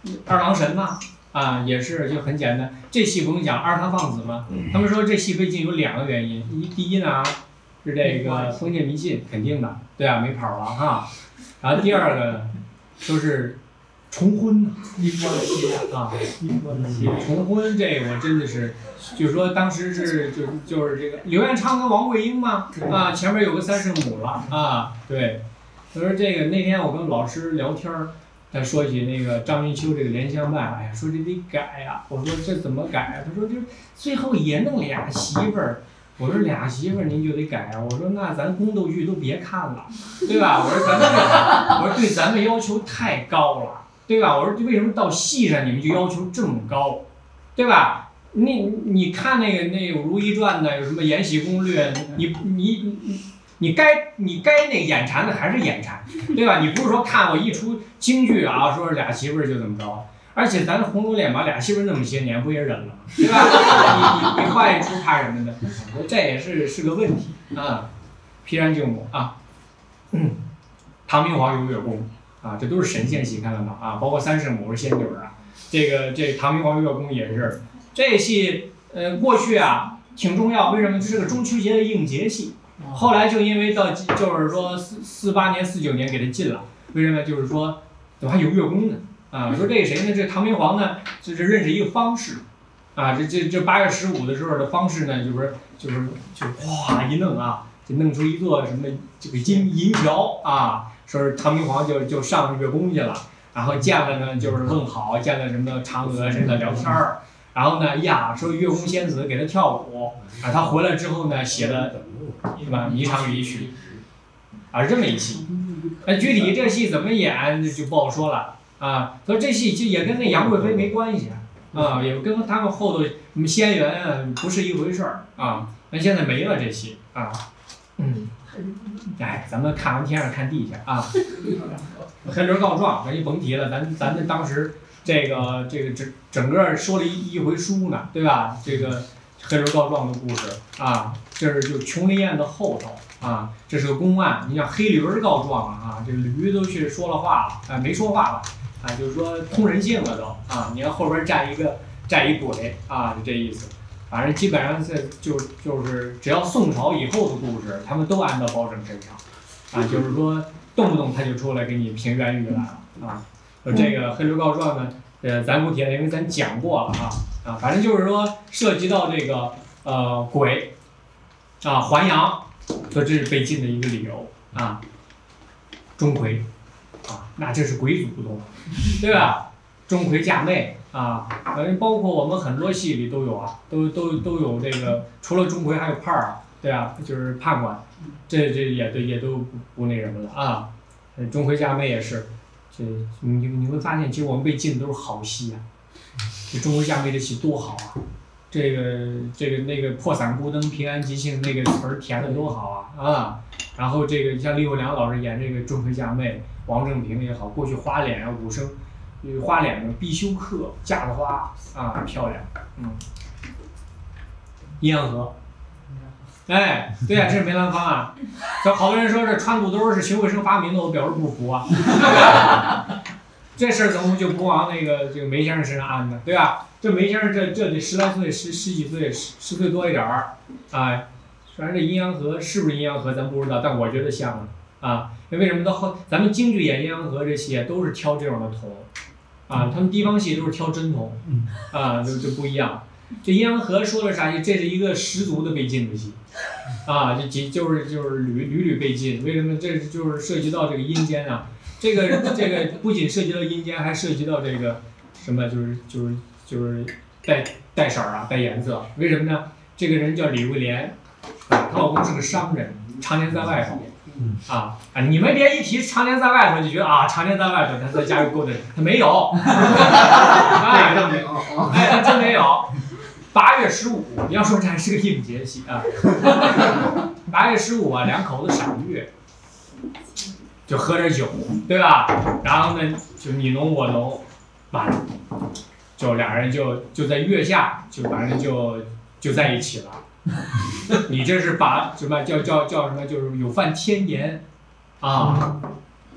二郎神嘛，啊，也是就很简单。这戏不用讲二堂放子嘛，他们说这戏被禁有2个原因，第一呢是这个封建迷信，肯定的，对啊，没跑了哈。然后第二个呢，说是重婚啊，重婚这我真的是，就是说当时是就是这个刘彦昌跟王桂英嘛，啊，前面有个3圣母了啊，对。他说这个那天我跟老师聊天儿，他说起那个张云秋这个怜香伴，哎呀，说这得改呀、我说这怎么改啊？他说这最后也弄俩媳妇儿。我说俩媳妇儿您就得改啊！我说那咱宫斗剧都别看了，对吧？我说我说对咱们要求太高了，对吧？我说为什么到戏上你们就要求这么高，对吧？你看那个《如懿传》的，有什么《延禧攻略》，你该那眼馋的还是眼馋，对吧？你不是说看过一出京剧啊，说俩媳妇儿就怎么着，而且咱红楼脸把俩媳妇儿那么些年不也忍了吗？对吧？你换一出怕什么的？这也是个问题啊。劈山救母啊，唐明皇游月宫啊，这都是神仙戏，看到吗？啊，包括3圣母是仙女啊。这唐明皇游月宫也是这戏，过去啊挺重要，为什么？这是个中秋节的应节戏。后来就因为就是说48年、49年给他禁了，为什么？就是说怎么还有月宫呢？啊，说这个谁呢？这唐明皇呢，就是认识一个方士，啊，这8月15的时候的方式呢，就是哗一弄啊，就弄出一座什么这个银桥啊，说是唐明皇就上月宫去了，然后见了呢就是问好，见了什么嫦娥什么的聊天儿，然后呢呀说月宫仙子给他跳舞，啊他回来之后呢写了是吧《霓裳羽衣曲》，啊这么一戏，具体这戏怎么演就不好说了。啊，所以这戏其实也跟那杨贵妃没关系啊，也跟他们后头什么仙缘啊不是一回事儿啊。那现在没了这戏啊，哎，咱们看完天上看地下啊。黑驴告状，咱就甭提了，咱这当时这个整个说了一回书呢，对吧？这个黑驴告状的故事啊，这是就琼林宴的后头。啊，这是个公案，你像黑驴告状啊，这驴都去说了话了，没说话了，啊，就是说通人性了都啊，你看后边站一鬼啊，就这意思，反正基本上就是只要宋朝以后的故事，他们都安到包拯身上，啊，就是说动不动他就出来给你评冤狱来了啊，这个黑驴告状呢，咱不提了，因为咱讲过了啊，反正就是说涉及到这个鬼啊还阳。说这是被禁的一个理由啊，钟馗啊，那这是鬼祖宗，对吧？钟馗嫁妹啊，包括我们很多戏里都有啊，都有这个，除了钟馗还有盼儿，对啊，就是判官，这也都不那什么了啊。钟馗嫁妹也是，这你会发现，其实我们被禁的都是好戏啊，这钟馗嫁妹的戏多好啊。这个那个破伞孤灯平安吉庆那个词儿填的多好啊！然后这个像李友良老师演这个钟馗嫁妹，王正平也好，过去花脸啊武生，花脸的必修课架子花啊漂亮，阴阳河，哎，对呀、这是梅兰芳啊，这好多人说这穿肚兜是徐慧生发明的，我表示不服啊，这事儿怎么就不往这个梅先生身上安呢？对吧？这梅先生这得10来岁，十几岁，10岁多一点儿，啊，虽然这阴阳河是不是阴阳河咱不知道，但我觉得像啊。为什么到后咱们京剧演阴阳河这些都是挑这种的铜，啊，他们地方戏都是挑真铜，啊，就不一样。这阴阳河说了啥戏？这是一个十足的被禁的戏，啊，就是屡被禁。为什么？这就是涉及到这个阴间啊。这个不仅涉及到阴间，还涉及到这个什么？就是带色儿啊，带颜色。为什么呢？这个人叫李桂莲，啊，她老公是个商人，常年在外头。你们别一提常年在外头就觉得啊，常年在外头他在家有够的，他没有，哎，真没有，哎，真没有。8月15，你要说这还是个应节戏啊。8月15啊，两口子赏月，就喝点酒，对吧？然后呢，就你侬我侬，完了，就俩人就在月下，就反正就在一起了。你这是把什么叫什么？就是有犯天言啊！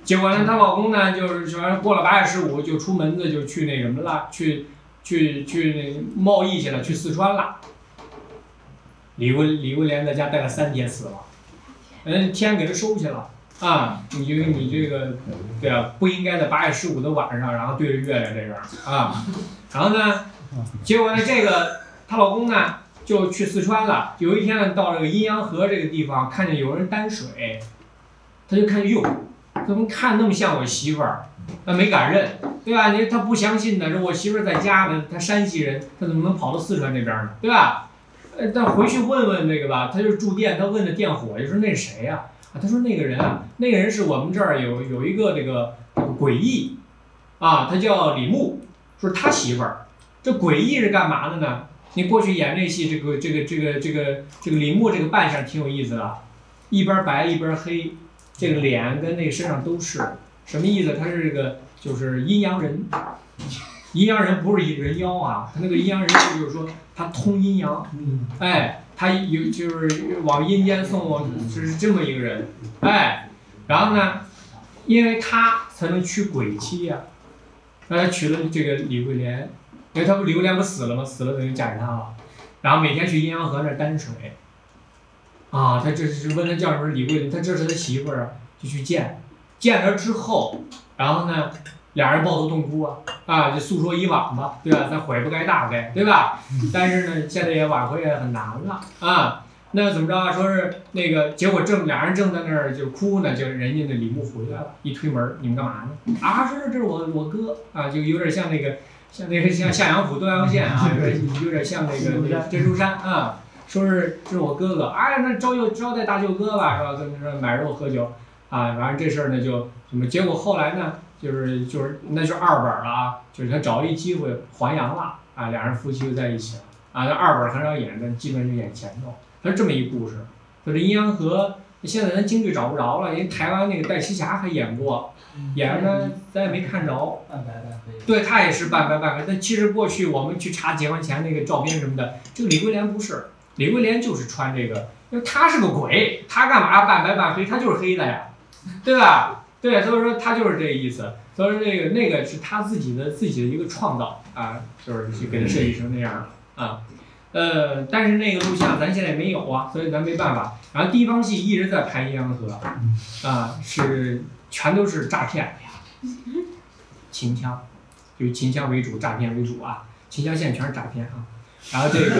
结果呢，她老公呢，就是说过了8月15就出门子就去那什么了，去那贸易去了，去四川了。李桂莲在家待了3天死了，天给他收去了啊！你这个，对啊，不应该在8月15的晚上，然后对着月亮这边啊，然后呢，结果呢，这个她老公呢就去四川了。有一天呢，到这个阴阳河这个地方，看见有人担水，他就看哟，怎么看那么像我媳妇儿？他没敢认，对吧？他不相信呢，说我媳妇儿在家呢，他山西人，他怎么能跑到四川这边呢？对吧？但回去问问那个吧，他就是住店，他问的店伙，就说那是谁呀？他说那个人啊，那个人是我们这儿有一个这个诡异，啊，他叫李牧，说他媳妇儿。这诡异是干嘛的呢？你过去演这戏，这个李牧这个扮相挺有意思的，一边白一边黑，这个脸跟那个身上都是，什么意思？他是这个就是阴阳人。阴阳人不是人妖啊，他那个阴阳人就是说他通阴阳，哎，他就是往阴间送，是这么一个人，哎，然后呢，因为他才能娶鬼妻呀，他娶了这个李桂莲，因为李桂莲不死了吗？死了等于嫁给他了，然后每天去阴阳河那儿担水，啊，他这是问他叫什么李桂莲，他这是他媳妇儿，就去见了之后，然后呢。俩人抱头痛哭啊，就诉说以往吧，对吧？咱悔不该大该，对吧？但是呢，现在也挽回也很难了啊。那怎么着啊？说是那个结果俩人正在那儿就哭呢，就人家那李牧回来了，一推门，你们干嘛呢？啊，说这是我哥啊，就有点像像下阳府东阳县啊，有点像那个珍珠山啊。说是这是我哥哥，哎，那招待大舅哥吧，是吧？跟他说买肉喝酒啊，完了这事儿呢就什么？结果后来呢？就是那就二本了啊，就是他找一机会还阳了啊，俩人夫妻就在一起了啊。那二本很少演，但基本就演前头。他是这么一故事。说这阴阳河现在咱京剧找不着了，因为台湾那个戴奇霞还演过，演呢咱也没看着。 半白半黑。 对他也是半白半黑，但其实过去我们去查结婚前那个照片什么的，这个李桂莲不是，李桂莲就是穿这个，因为他是个鬼，他干嘛半白半黑？他就是黑的呀，对吧？对，所以说他就是这意思。所以说那个是他自己的一个创造啊，就是去给他设计成那样啊。但是那个录像咱现在没有啊，所以咱没办法。然后地方戏一直在拍阴阳河，啊，全都是诈骗，秦腔，就秦腔为主，诈骗为主啊。秦腔现在全是诈骗啊。然后这个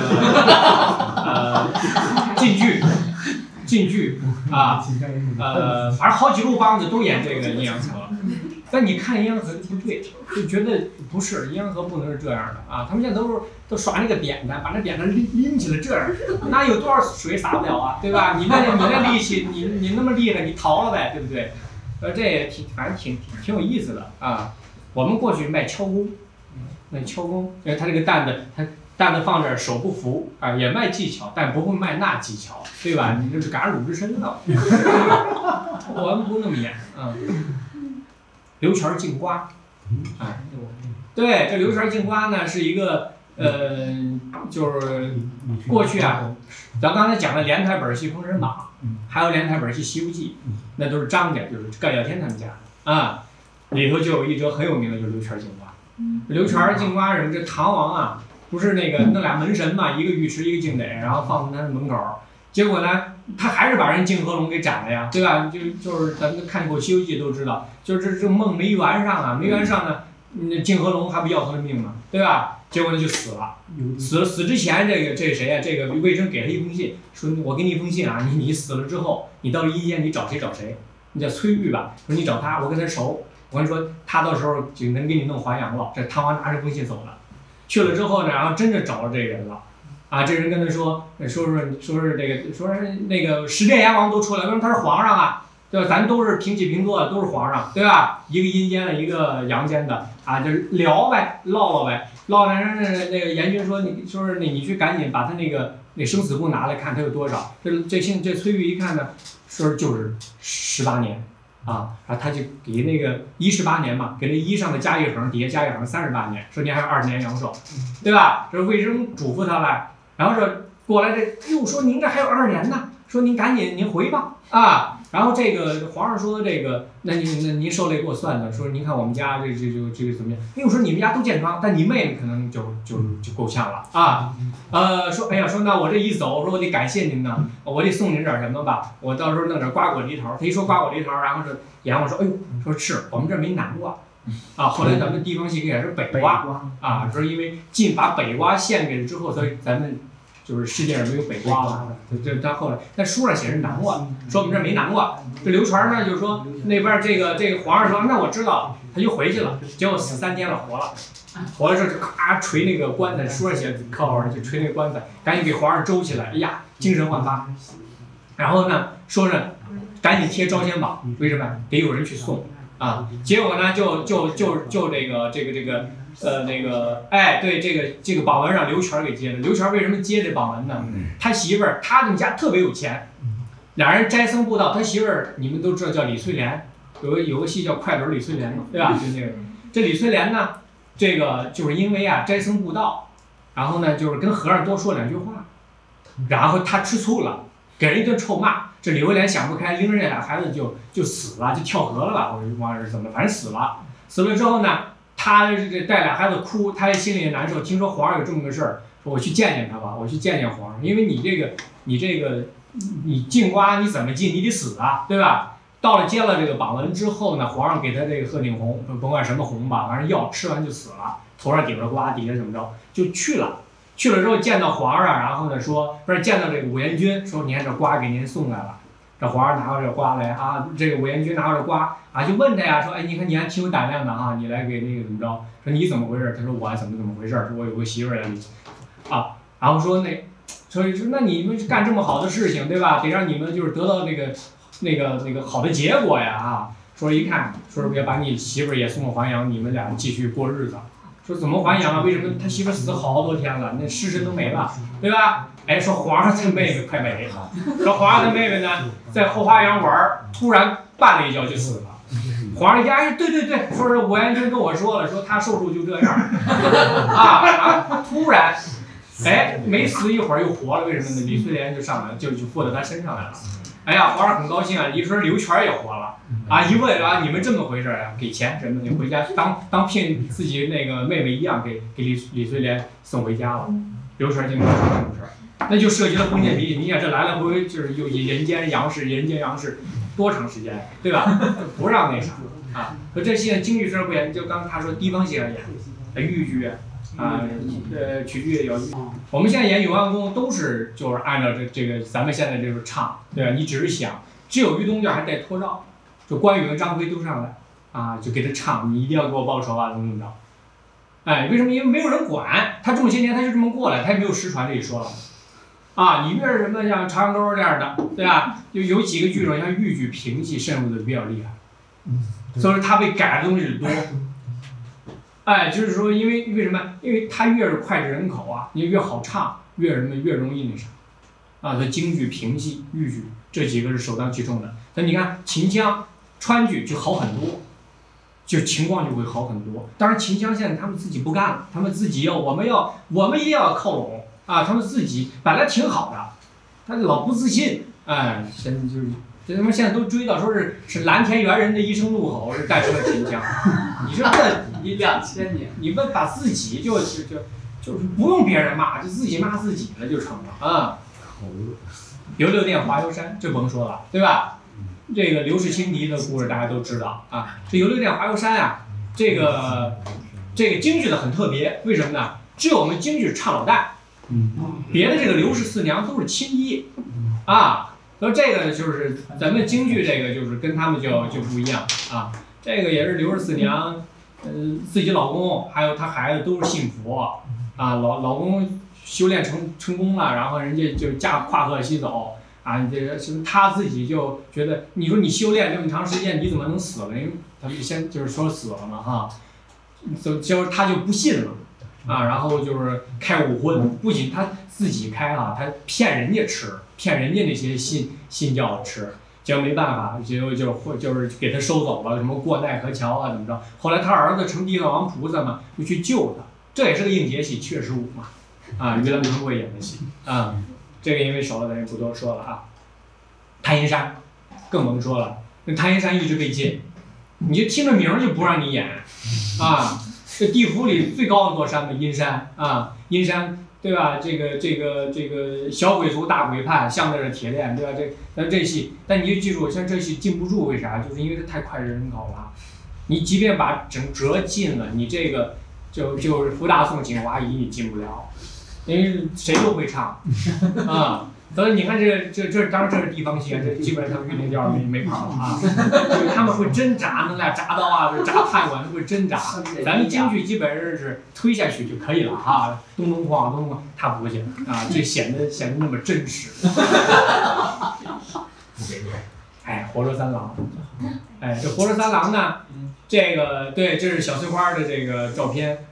晋剧啊，反正好几路帮子都演这个阴阳河，但你看阴阳河就不对，就觉得不是阴阳河不能是这样的啊！他们现在都耍那个扁担，把那扁担拎起来这样，那有多少水洒不了啊，对吧？你那力气，你那么厉害，你逃了呗，对不对？这也反正挺有意思的啊。我们过去卖敲工，因为他这个担子放这儿手不扶啊，也卖技巧，但不会卖那技巧，对吧？你这是赶鲁智深了，我们不那么演啊。刘全净瓜，哎，对，这刘全净瓜呢是一个就是过去啊，咱刚才讲的连台本戏《封神榜》，还有连台本戏《西游记》，那都是张家，就是盖叫天他们家啊，里头就有一折很有名的，就是刘全净瓜。刘全净瓜什么？这唐王啊。不是那个弄俩门神嘛，一个尉迟，一个敬得，然后放在他门口。结果呢，他还是把人泾河龙给斩了呀，对吧？就是咱们看过《西游记》都知道，就是这梦没圆上啊，没圆上呢，泾河龙还不要他的命嘛，对吧？结果呢就死了。死之前，这谁呀？这个魏征给他一封信，说我给你一封信啊，你死了之后，你到了阴间，你找谁？你叫崔玉吧，说你找他，我跟他熟，我跟你说，他到时候就能给你弄还阳了。这唐王拿着封信走了。去了之后呢，然后真正找着这人了，啊，这人跟他说是那个十殿阎王都出来，为什么他是皇上啊？对吧？咱都是平起平坐的，都是皇上，对吧？一个阴间的，一个阳间的，啊，就是聊呗，唠呗，唠着那个阎君说你去赶紧把他那生死簿拿来看，他有多少？这崔玉一看呢，说就是18年。啊，然后他就给那个18年嘛，给那衣上的加一横，底下加一横，38年，说你还有20年阳寿，对吧？这是魏征嘱咐他了，然后说过来又说您这还有2年呢，说您赶紧您回吧，啊， 然后这个皇上说这个，那您受累给我算算，说您看我们家这个怎么样？因为我说你们家都健康，但你妹妹可能就够呛了啊。说哎呀，说那我这一走，说我得感谢您呢，我得送您点什么吧，我到时候弄点瓜果梨桃。他一说瓜果梨桃，然后这阎王说，哎呦，说是我们这儿没南瓜。啊，后来咱们地方戏也是北瓜啊，说因为把北瓜献给了之后，所以咱们就是世界上没有北瓜了。这他后来，但书上写是南瓜，说我们这儿没南瓜。这刘全呢，就是说那边这个皇上说，那我知道，他就回去了，结果死3天了，活了。活了之后就咔捶那个棺材，书上写靠后就捶那个棺材，赶紧给皇上周起来，哎呀，精神焕发。然后呢，说是赶紧贴招贤榜，为什么？得有人去送。啊，结果呢，就哎，对这个榜文让刘全给接的。刘全为什么接这榜文呢？他媳妇儿，他们家特别有钱，俩人斋僧布道。他媳妇儿你们都知道叫李翠莲，有个戏叫《快嘴李翠莲》，对吧？就那个这李翠莲呢，这个就是因为斋僧布道，然后呢就是跟和尚多说2句话，然后他吃醋了，给人一顿臭骂。这李慧莲想不开，拎着这俩孩子就死了，就跳河了吧，或者忘了是怎么，反正死了。死了之后呢，他这带俩孩子哭，他心里也难受。听说皇上有这么个事儿，说我去见见他吧，我去见见皇上，因为你进瓜你怎么进，你得死啊，对吧？到了接了这个榜文之后呢，皇上给他这个鹤顶红，甭管什么红吧，反正药吃完就死了，头上顶着瓜，底下怎么着就去了。去了之后见到皇上，然后呢说不是见到这个武元君，说你看这瓜给您送来了。这皇上拿过这瓜来啊，这个武元君拿过这瓜啊，就问他呀，说哎，你看你还挺有胆量的哈，你来给那个怎么着？说你怎么回事？他说我怎么回事？说我有个媳妇儿呀，然后说那你们干这么好的事情，对吧？得让你们就是得到那个好的结果呀啊！说一看，说也把你媳妇儿也送了还阳，你们俩继续过日子。说怎么还阳啊？为什么他媳妇死好多天了，那尸身都没了，对吧？哎，说皇上他妹妹快没了，说皇上他妹妹呢在后花园玩，突然绊了一跤就死了。皇上一哎，对，说是武元君跟我说了，说他寿数就这样啊，突然，哎，没死一会儿又活了，为什么呢？李翠莲就上来就附到他身上来了。哎呀，皇上很高兴啊！一说刘全也活了啊！一问啊，你们这么回事啊？给钱什么的，回家当骗自己那个妹妹一样，给李翠莲送回家了。刘全就没说这种事儿，那就涉及了封建迷信。你想这来回就是有人间杨氏多长时间，对吧？不让那啥啊！可这现在京剧虽然不演，就刚才他说地方戏上演，豫剧啊，曲剧也有。我们现在演永安宫都是就是按照这个咱们现在就是唱，对吧？你只是想，只有于东院还带托照，就关羽跟张飞都上来啊，就给他唱，你一定要给我报仇啊，怎么着？哎，为什么？因为没有人管他，这么些年他就这么过来，他也没有失传这一说了。啊，你越是什么像长沟这样的，对吧？有几个剧种像豫剧、评戏渗入的比较厉害，所以说他被改的东西多。哎，就是说，因为什么？因为他越是脍炙人口啊，你越好唱，越容易那啥，啊，所以京剧、评戏、豫剧这几个是首当其冲的。那你看秦腔、川剧就好很多，就情况就会好很多。当然，秦腔现在他们自己不干了，他们自己我们一定要靠拢啊，他们自己本来挺好的，他老不自信，哎，现在就是。这他妈现在都追到说是蓝田猿人的一声怒吼是诞生了秦腔，你说这2000年，你们把自己就是不用别人骂，就自己骂自己了就成了啊。刘六殿华游山这甭说了，对吧？这个刘氏轻敌的故事大家都知道啊。这游六殿华游山啊，这个京剧的很特别，为什么呢？只有我们京剧唱老旦，别的这个刘氏四娘都是亲衣啊。所以这个就是咱们京剧这个就是跟他们就不一样啊，这个也是刘氏四娘，自己老公还有他孩子都是信佛啊，老公修炼成功了，然后人家就跨河西走啊，他自己就觉得，你说你修炼这么长时间，你怎么能死了？因为他们先就是说死了嘛哈，就是他就不信了啊，然后就是开五荤，不仅他自己开啊，他骗人家吃。骗人家那些信教吃，结果没办法，就是给他收走了，什么过奈何桥啊，怎么着？后来他儿子成地藏王菩萨嘛，就去救他，这也是个应节戏，确实武嘛，啊，于兰明会演的戏啊，这个因为熟了，咱就不多说了啊。太阴山， 更甭说了。那谭延山一直被禁，你就听着名儿就不让你演啊。这地府里最高的座山嘛，阴山啊，阴山对吧？这个小鬼族大鬼判，向着是铁链对吧？这戏，但你就记住，像这戏禁不住，为啥？就是因为它太脍炙人口了。你即便把整折禁了，你这个就是福大颂锦华仪你禁不了，因为谁都会唱啊。所以你看这当然这是地方戏，这基本上他们玉林调没跑了啊。就是他们会真铡，那俩铡刀啊，铡判官会真铡。咱们京剧基本上是推下去就可以了啊，咚咚哐咚咚哐，他不行啊，这显得那么真实。哎，活捉三郎，哎，这活捉三郎呢，这个对，这是小翠花的这个照片，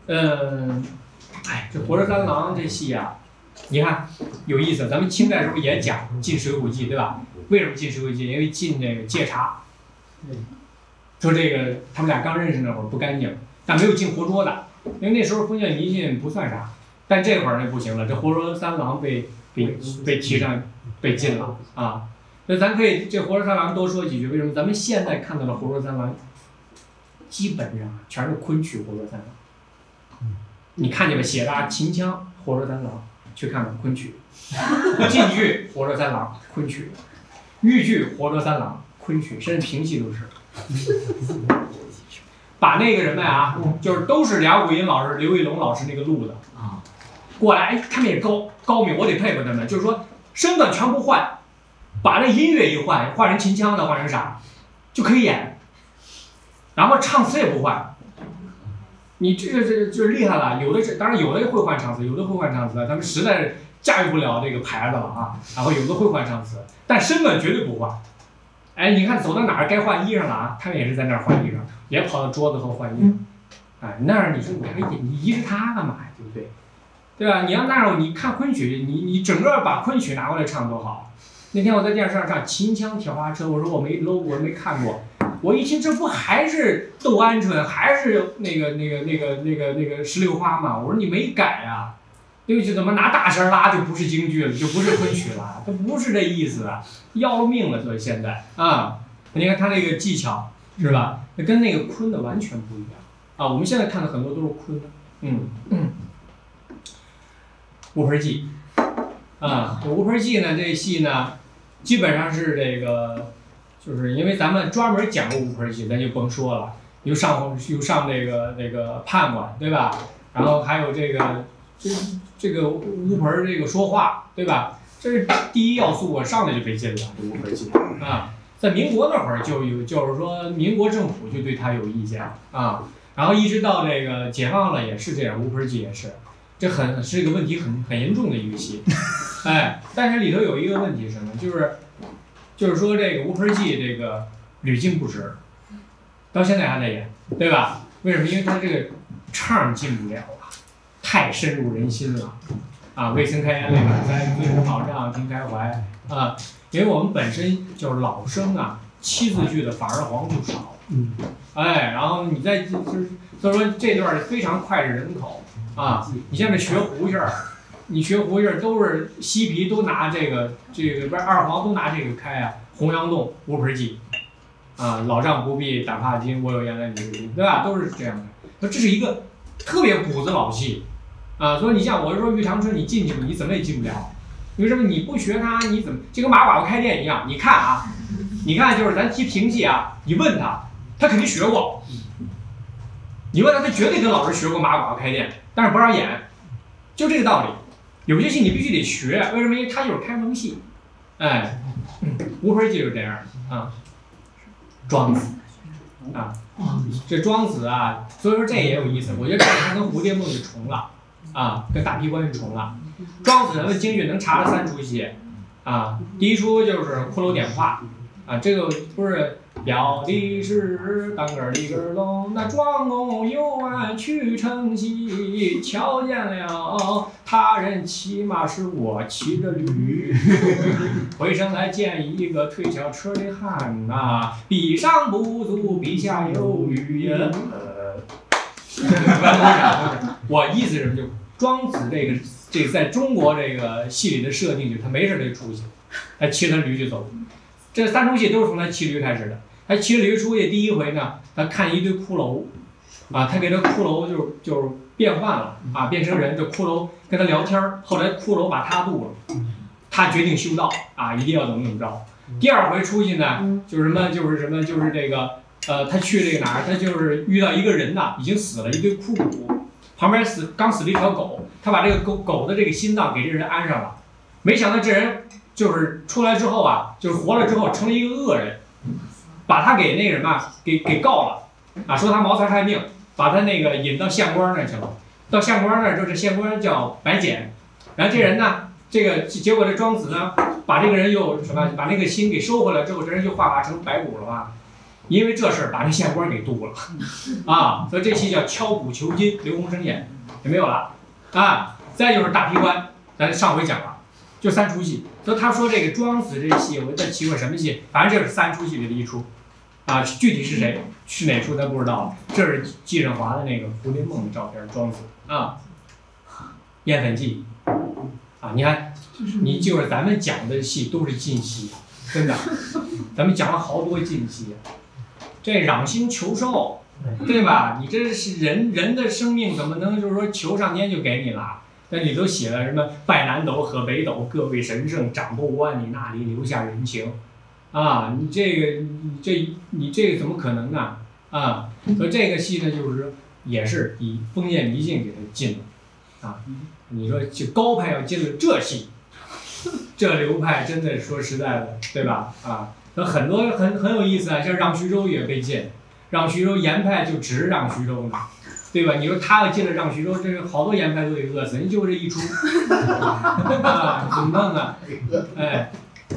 哎，这活捉三郎这戏啊。你看有意思，咱们清代时候也讲禁《水浒记》，对吧？为什么禁《水浒记》？因为禁这个戒茶。说这个他们俩刚认识那会儿不干净，但没有禁活捉的，因为那时候封建迷信不算啥。但这会儿那不行了，这活捉三郎被提上被禁了啊。那咱可以这活捉三郎多说几句，为什么？咱们现在看到的活捉三郎，基本上全是昆曲活捉三郎。你看见没？写的秦腔活捉三郎。去看看昆曲，晋剧活捉三郎昆曲，豫剧活捉三郎昆曲，甚至评戏都是。把那个人们啊，就是都是梁武银老师、刘义隆老师那个路的啊，过来，哎，他们也高明，我得佩服他们。就是说身段全部换，把这音乐一换成秦腔的，换成啥，就可以演。然后唱词也不换。你这就是厉害了，当然有的会换唱词，有的会换唱词，他们实在是驾驭不了这个牌子了啊。然后有的会换唱词，但身段绝对不换。哎，你看走到哪儿该换衣裳了啊，他们也是在那儿换衣裳，也跑到桌子后换衣裳。哎，那儿你说你依着他干嘛呀？对不对？对吧？你要那样，你看昆曲，你整个把昆曲拿过来唱多好。那天我在电视上唱《秦腔铁花车》，我说我没看过。我一听，这不还是窦鹌鹑，还是那个石榴花吗？我说你没改啊，对不起，怎么拿大弦拉就不是京剧了，就不是昆曲了？它不是这意思啊，要了命了！所以现在啊，你看他那个技巧是吧？跟那个昆的完全不一样啊。我们现在看的很多都是昆的，乌盆记啊，这乌盆记呢，这戏呢，基本上是这个。就是因为咱们专门讲过乌盆戏，咱就甭说了，又上这个判官，对吧？然后还有这个乌盆这个说话，对吧？这是第一要素，我上来就被禁了，这乌盆戏啊。在民国那会儿就是说民国政府就对他有意见啊，然后一直到这个解放了也是这样，乌盆记也是，这是一个问题很严重的一个戏，哎，但是里头有一个问题是什么？就是说这个乌盆记这个屡禁不止，到现在还在演，对吧？为什么？因为他这个唱禁不了了，太深入人心了，啊，未曾开言泪满腮，醉人好丈金开怀啊。因为我们本身就是老生啊，七字句的反而黄就少，哎，然后你再就是所以说这段非常脍炙人口啊。你像这学胡琴儿。你学胡琴都是西皮都拿这个不是二黄都拿这个开啊，洪阳洞乌盆记，啊，老丈不必胆怕惊，我有言来你不听，对吧？都是这样的。那这是一个特别骨子老戏，啊，所以你像我说玉堂春，你进去你怎么也进不了，为什么？你不学他，你怎么就跟马寡妇开店一样？你看啊，你看就是咱提评戏啊，你问他肯定学过，你问他绝对跟老师学过马寡妇开店，但是不让演，就这个道理。有些戏你必须得学，为什么？因为它就是开蒙戏，哎，乌盆记就是这样啊。庄子啊，这庄子啊，所以说这也有意思。我觉得这它跟蝴蝶梦就重了啊，跟大批官就重了。庄子咱们京剧能查了3出戏啊，第一出就是《骷髅点化》啊，这个不是。表的是当个里个龙，那庄公游玩去城西，瞧见了他人骑马是我骑着驴，回身来见一个推小车的汉呐，比上不足，比下有余呀。我意思是，就庄子这个在中国这个戏里的设定，就他没事就出去，他骑着驴就走。 这3出戏都是从他骑驴开始的。他骑驴出去第一回呢，他看一堆骷髅，啊，他给这骷髅就是变换了啊，变成人，这骷髅跟他聊天儿，后来骷髅把他渡了，他决定修道啊，一定要怎么着。第2回出去呢，就是这个他去这个哪儿，他就是遇到一个人呐，已经死了，一堆枯骨，旁边刚死了一条狗，他把这个狗的这个心脏给这人安上了，没想到这人就是出来之后啊，就是活了之后成了一个恶人，把他给那个什么给告了啊，说他谋财害命，把他那个引到县官那儿去了。到县官那儿，这县官叫白简，然后这人呢，结果这庄子呢，把这个人又把那个心给收回来之后，这人就化法成白骨了吧？因为这事儿把这县官给渡了啊，所以这戏叫敲鼓求金，刘洪生演也没有了啊。再就是大劈关，咱上回讲了，就3出戏。所以他说这个庄子这戏，我再提过什么戏？反正这是3出戏里的一出啊，具体是谁是哪出咱不知道。这是季振华的那个蝴蝶梦的照片，庄子啊，烟粉记啊，你看，你就是咱们讲的戏都是禁戏，真的，咱们讲了好多禁戏。这攘星求寿，对吧？你这是人的生命，怎么能就是说求上天就给你了？那你都写了什么拜南斗和北斗，各位神圣掌不关你那里留下人情，啊，你这个怎么可能呢？啊，所以这个戏呢，就是也是以封建迷信给它禁了，啊，你说就高派要进了这戏，这流派真的说实在的，对吧？啊。那很多很有意思啊，像让徐州也被禁，让徐州严派就只是让徐州呢，对吧？你说他要进了让徐州，这个好多严派都得饿死，你就这一出，啊，怎么弄啊？哎，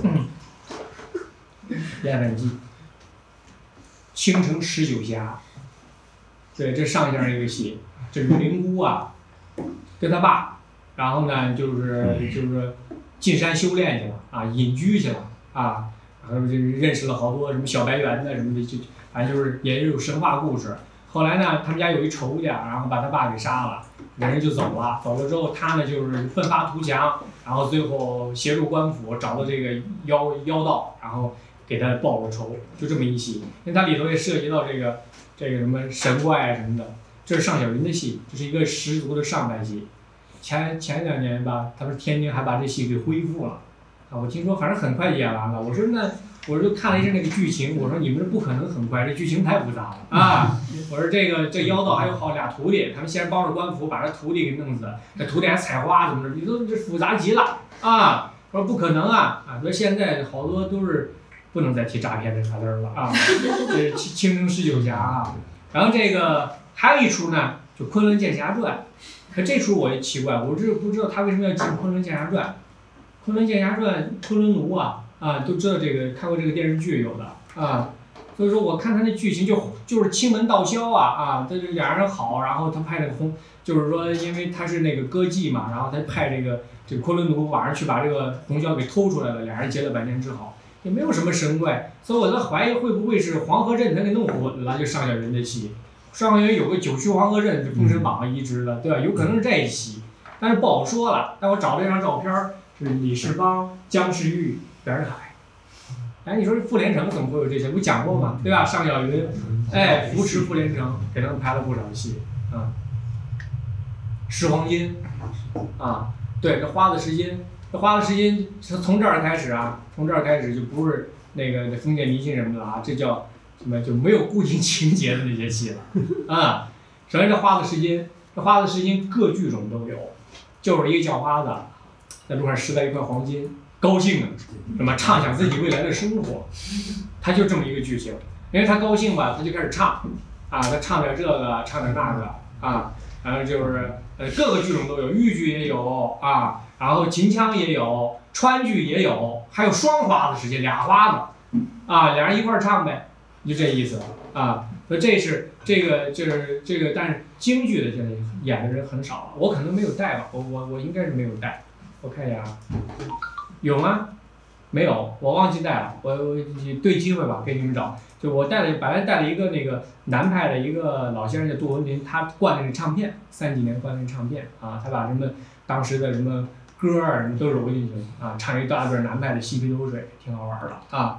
烟粉记，倾城19侠，对，这上线一个戏，这吕灵姑啊，跟他爸，然后呢就是进山修炼去了啊，隐居去了啊。然后就认识了好多什么小白猿的什么的，就反正就是也有神话故事。后来呢，他们家有一仇家，然后把他爸给杀了，人就走了。走了之后，他呢就是奋发图强，然后最后协助官府找到这个妖道，然后给他报了仇，就这么一戏。因为它里头也涉及到这个什么神怪啊什么的，这是尚小云的戏，这是一个十足的上代戏。前2年吧，他说天津还把这戏给恢复了。啊，我听说反正很快就演完了。我说我就看了一下那个剧情，我说你们这不可能很快，这剧情太复杂了啊！我说这妖道还有俩徒弟，他们先帮着官府把这徒弟给弄死了，这徒弟还采花怎么着？你说这复杂极了啊！我说不可能啊！啊，说现在好多都是不能再提诈骗这俩字了啊！这倾城19侠啊，然后这个还有一出呢，就《昆仑剑侠传》，可这出我也奇怪，我不知道他为什么要进《昆仑剑侠传》。《昆仑剑侠传》昆仑奴啊，都知道这个，看过这个电视剧有的啊，所以说我看他那剧情就是清门道枭啊，这俩人好，然后他派那个就是说因为他是那个歌妓嘛，然后他派这个昆仑奴晚上去把这个红绡给偷出来了，俩人结了百年之好，也没有什么神怪，所以我在怀疑会不会是黄河镇他给弄混了，就上小云的戏，上小云有个9曲黄河镇是《封神榜》移植的，对吧？有可能是这一戏，但是不好说了。但我找这张照片是李世芳、姜世玉、袁世凯。哎，你说这傅连城怎么会有这些？不讲过吗？对吧？上小云，哎，扶持傅连城，给他们拍了不少戏啊。石黄金，啊，对，这花的时间，从这儿开始啊，从这儿开始就不是那个封建迷信什么的啊，这叫什么？就没有固定情节的那些戏了啊。首先这花的时间各剧种都有，就是一个叫花子在路上拾到一块黄金，高兴了，什么畅想自己未来的生活，他就这么一个剧情。因为他高兴吧，他就开始唱，啊，他唱点这个，唱点那个，啊，然后就是各个剧种都有，豫剧也有啊，然后秦腔也有，川剧也有，还有双花子时间，俩花子，啊，俩人一块儿唱呗，就这意思啊。所以这个，但是京剧的现在演的人很少了，我可能没有带吧，我应该是没有带，我看一下啊，有吗？没有，我忘记带了，我对机会吧，给你们找。就我本来带了一个那个南派的一个老先生叫杜文林，他灌那个唱片，30几年灌那个唱片啊，他把什么当时的什么歌啊什么都揉进去啊，唱一大段南派的嬉皮流水，挺好玩的啊。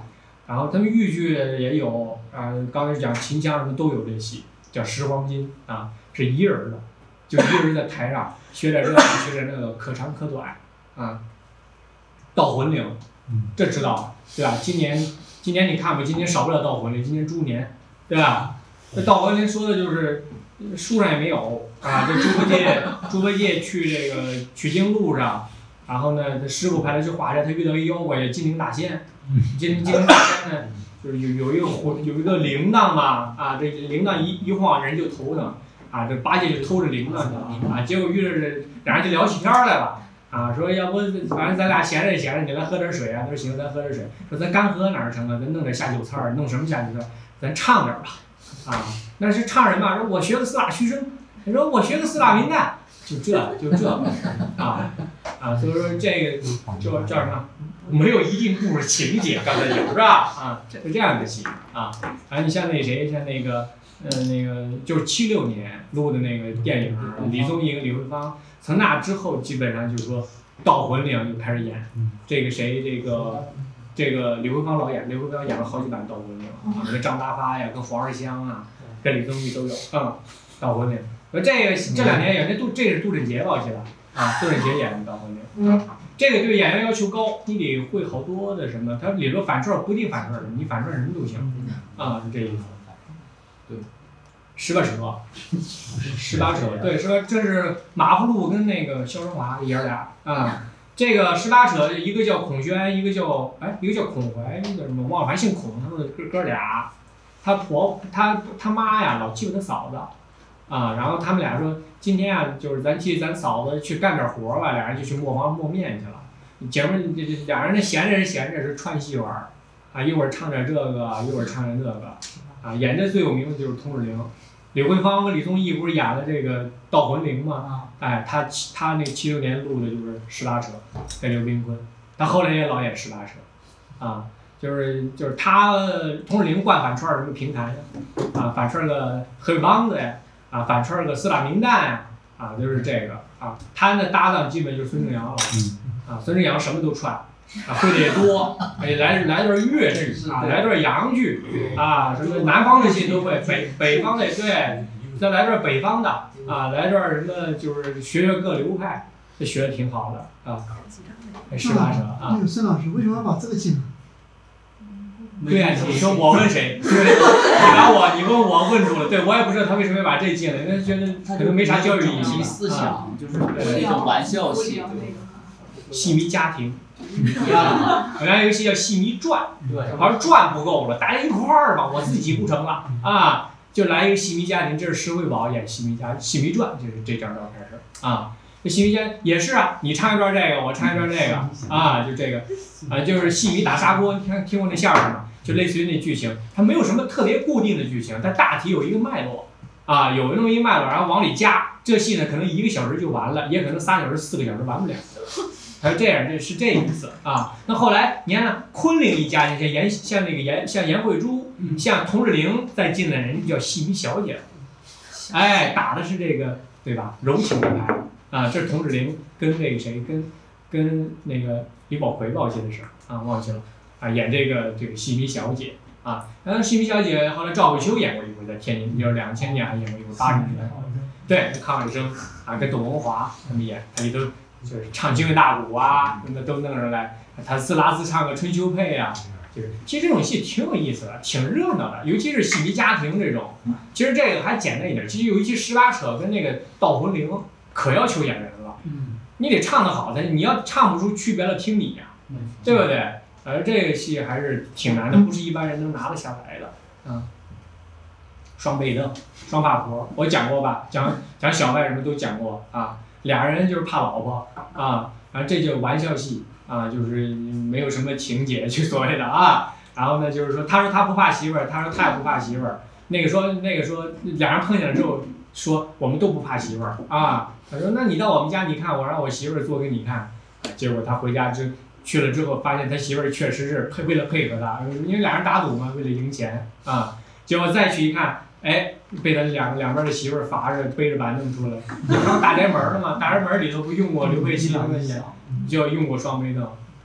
然后他们豫剧也有啊，刚才讲秦腔什么都有这戏，叫十黄金啊，是一人的，就一人在台上学点这个学点那个，可长可短啊。盗魂铃，这知道对吧？今年你看吧，今年少不了盗魂铃，今年猪年，对吧？这盗魂铃说的就是书上也没有啊，这猪八戒去这个取经路上，然后呢，他师傅派他去化斋，他遇到一妖怪叫金陵大仙，金陵大仙呢，就是有一个铃铛嘛，啊，这铃铛一晃人就头疼，啊，这八戒就偷着铃铛去了，啊，结果遇着这俩人就聊起天来了。啊，说要不反正咱俩闲着也闲着，你来喝点水啊？他说行，咱喝点水。说咱干喝哪儿成啊？咱弄点下酒菜儿，弄什么下酒菜儿？咱唱点吧。啊，那是唱什么？说我学个四大须生，他说我学个四大名旦，就这啊，所以说这个叫什么？没有一定故事情节，刚才有是吧？啊，是这样的戏啊。啊，你像那谁，像那个就是76年录的那个电影，李宗义跟李慧芳。从那之后，基本上就是说，盗魂铃就开始演。这个谁，这个李慧芳老演，李慧芳演了好几版盗魂铃啊，跟张达发呀，跟黄日香啊，跟李宗义都有。盗魂铃。这2年演，这是杜振杰吧？我记得啊，杜振杰演的盗魂铃。这个对演员要求高，你得会好多的什么，他里头反串不一定反串，你反串什么都行啊，是这意思。对。18扯，对，是吧？这是马福禄跟那个肖申华爷俩啊。这个18扯，一个叫孔宣，一个叫孔怀，一个什么忘了，反正姓孔，他们哥俩，他妈呀老欺负他嫂子，啊，然后他们俩说今天啊，就是咱替咱嫂子去干点活吧，俩人就去磨坊磨面去了。姐们这俩人闲着是串戏玩儿，啊，一会儿唱点这个，一会儿唱点那个，啊，演的最有名的就是佟志玲。李慧芳和李宗义不是演了这个《盗魂铃》吗？哎，他那76年录的就是18扯，跟刘宾坤，他后来也老演18扯，啊，就是他佟志玲惯反串什么评弹呀，啊，反串个黑尾帮子呀，啊，反串个四大名旦呀，啊，就是这个啊，他的搭档基本就是孙正阳了，啊，孙正阳什么都串。啊，会的也多，哎，来段粤剧啊，来段洋剧啊，什么南方的戏都会，北方的对，再来段北方的啊，来段什么就是学各流派，这学的挺好的啊。18扯啊。 那个孙老师为什么要把这个进来？ 对呀，你说我问谁？你问我问住了，对我也不知道他为什么要把这进来，因为觉得可能没啥教育意义。 思想就是一种玩笑戏， 戏迷家庭。原来有个戏叫《戏迷传》，好像传不够了，大家一块儿吧，我自己不成了啊，就来一个戏迷家庭，这是石慧宝演《戏迷传》，就是这张照片是啊，这戏迷家也是啊，你唱一段这个，我唱一段这个啊，就这个啊，就是戏迷打砂锅，你听过那相声吗？就类似于那剧情，它没有什么特别固定的剧情，但大体有一个脉络啊，有那么一脉络，然后往里加，这戏呢可能1个小时就完了，也可能3小时、4个小时完不了。还有这样，是这意思啊。那后来你看，昆凌一家，像颜慧珠，像佟志玲再进来，人家叫戏迷小姐，哎，打的是这个对吧？柔情的牌啊。这是佟志玲跟那个谁，跟那个李宝奎吧，我记得是啊，忘记了啊，演这个戏迷小姐啊。然后戏迷小姐后来赵慧秋演过一回，在天津，就是2000年还演过一回80年代，对，康有生啊，跟董文华他们演，他里头。就是唱京韵大鼓啊，那都弄上来，他自拉自唱个春秋配啊，就是其实这种戏挺有意思的，挺热闹的，尤其是戏迷家庭这种。其实这个还简单一点，其实有一期18扯跟那个盗魂铃可要求演员了，你得唱得好的，你要唱不出区别了，听你呀，对不对？这个戏还是挺难的，不是一般人能拿得下来的啊。双背凳、双发婆，我讲过吧？讲小外什么都讲过啊。俩人就是怕老婆啊，然后这就是玩笑戏啊，就是没有什么情节，就所谓的啊。然后呢，就是说，他说他不怕媳妇儿，他说他也不怕媳妇儿。那个说，俩人碰见了之后说我们都不怕媳妇儿啊。他说那你到我们家，你看我让我媳妇儿做给你看。结果他回家去了之后，发现他媳妇儿确实是为了配合他，因为俩人打赌嘛，为了赢钱啊。结果再去一看。哎，被他两边的媳妇儿罚着背着板凳出来，你不是大宅门了吗？大宅门里头不用过刘佩琦那个就用过双背凳，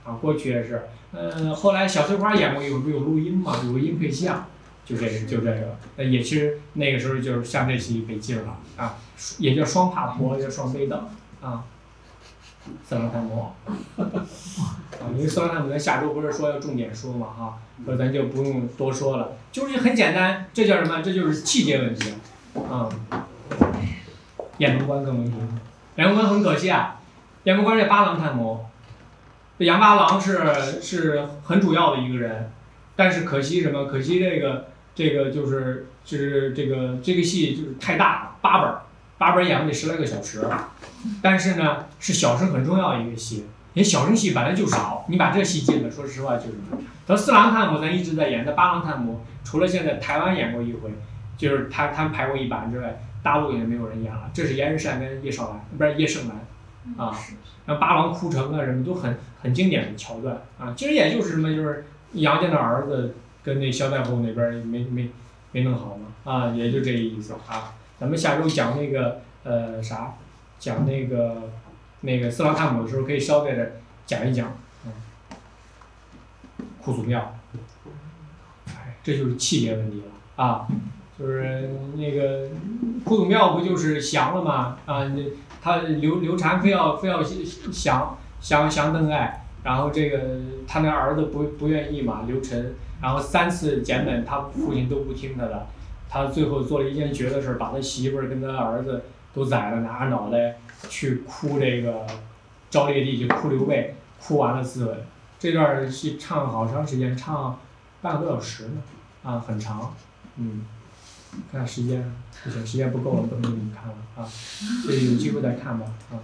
啊，过去也是，后来小翠花演过一回，不是有录音嘛，有个音配像，就这个，也其实那个时候就是像这戏被禁了啊，也叫双怕婆，也叫双背等啊。色狼探魔，因为色狼探魔咱下周不是说要重点说嘛哈，所以咱就不用多说了，就是很简单，这叫什么？这就是气节问题啊。雁门关更没听，雁门关很可惜啊，雁门关这八郎探魔，这杨八郎是很主要的一个人，但是可惜什么？可惜这个就是这个戏就是太大了，8本演了得10来个小时，但是呢是小生很重要的一个戏，因为小生戏本来就少，你把这戏进了，说实话就是。到四郎探魔咱一直在演，那八郎探魔除了现在台湾演过一回，就是他们排过1版之外，大陆也没有人演了，这是严日善跟叶盛兰啊，让八郎哭成啊什么都很经典的桥段啊，其实也就是什么就是杨家的儿子跟那萧太后那边没弄好嘛啊，也就这意思啊。咱们下周讲那个讲那个四郎探母的时候，可以捎带着讲一讲，哭祖庙，哎，这就是气节问题了啊，就是那个哭祖庙不就是降了吗？啊，他刘禅非要降邓艾，然后这个他那儿子不愿意嘛，刘晨，然后3次检本，他父亲都不听他的。他最后做了一件绝的事，把他媳妇儿跟他儿子都宰了，拿着脑袋去哭这个昭烈帝，就哭刘备，哭完了自刎。这段戏唱好长时间，唱半个多小时呢，啊，很长，看时间，不行，时间不够了，不能给你们看了啊，所以有机会再看吧啊。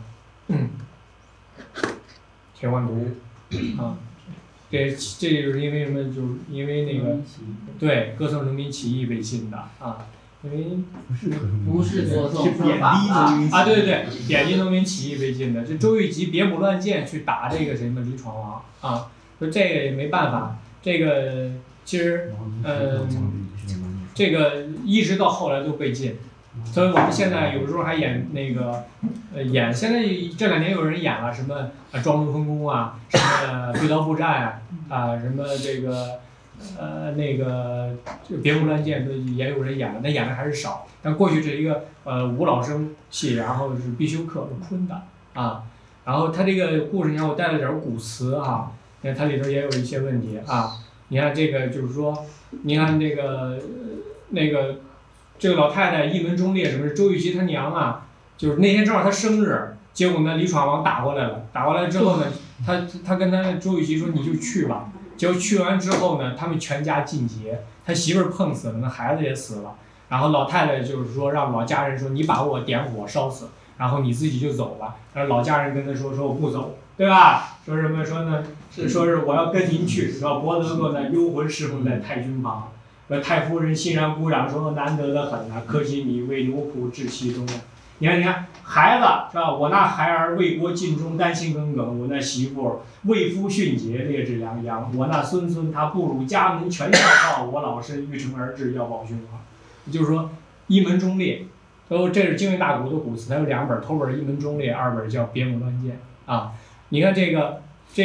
铁腕毒啊。这就是因为什么？就是因为那个，对，歌颂农民起义被禁的啊，因为不是歌颂贬低农民啊，对，贬低农民起义被禁的。这周玉吉别补乱箭去打这个什么李闯王啊，说这个也没办法，这个其实这个一直到后来都被禁。所以我们现在有时候还演那个，现在这2年有人演了什么庄周分宫啊，什么对刀步战啊，什么这个那个别无乱箭也有人演了，但演的还是少。但过去这一个吴老生戏，然后是必修课是昆的啊，然后他这个故事你看我带了点古词啊，你看它里头也有一些问题啊，你看这个就是说，你看那个。这个老太太一门忠烈，什么是周玉吉他娘啊？就是那天正好她生日，结果呢李闯王打过来了，打过来之后呢，他跟他周玉吉说你就去吧，结果去完之后呢，他们全家尽劫，他媳妇儿碰死了，那孩子也死了，然后老太太就是说让老家人说你把我点火烧死，然后你自己就走了，然后老家人跟他说我不走，对吧？说什么说呢？说是我要跟您去，说伯德哥呢幽魂侍奉在太君旁。太夫人欣然鼓掌说：“难得的很啊，可惜你为奴仆至其中啊！你看，孩子是吧？我那孩儿为国尽忠，丹心耿耿；我那媳妇为夫殉节，烈志洋洋；我那孙他不辱家门全孝道，我老身欲成而至，要报兄啊！”就是说一门忠烈，这是京韵大鼓的古词，它有2本，头本一门忠烈，2本叫别母乱箭啊。你看这个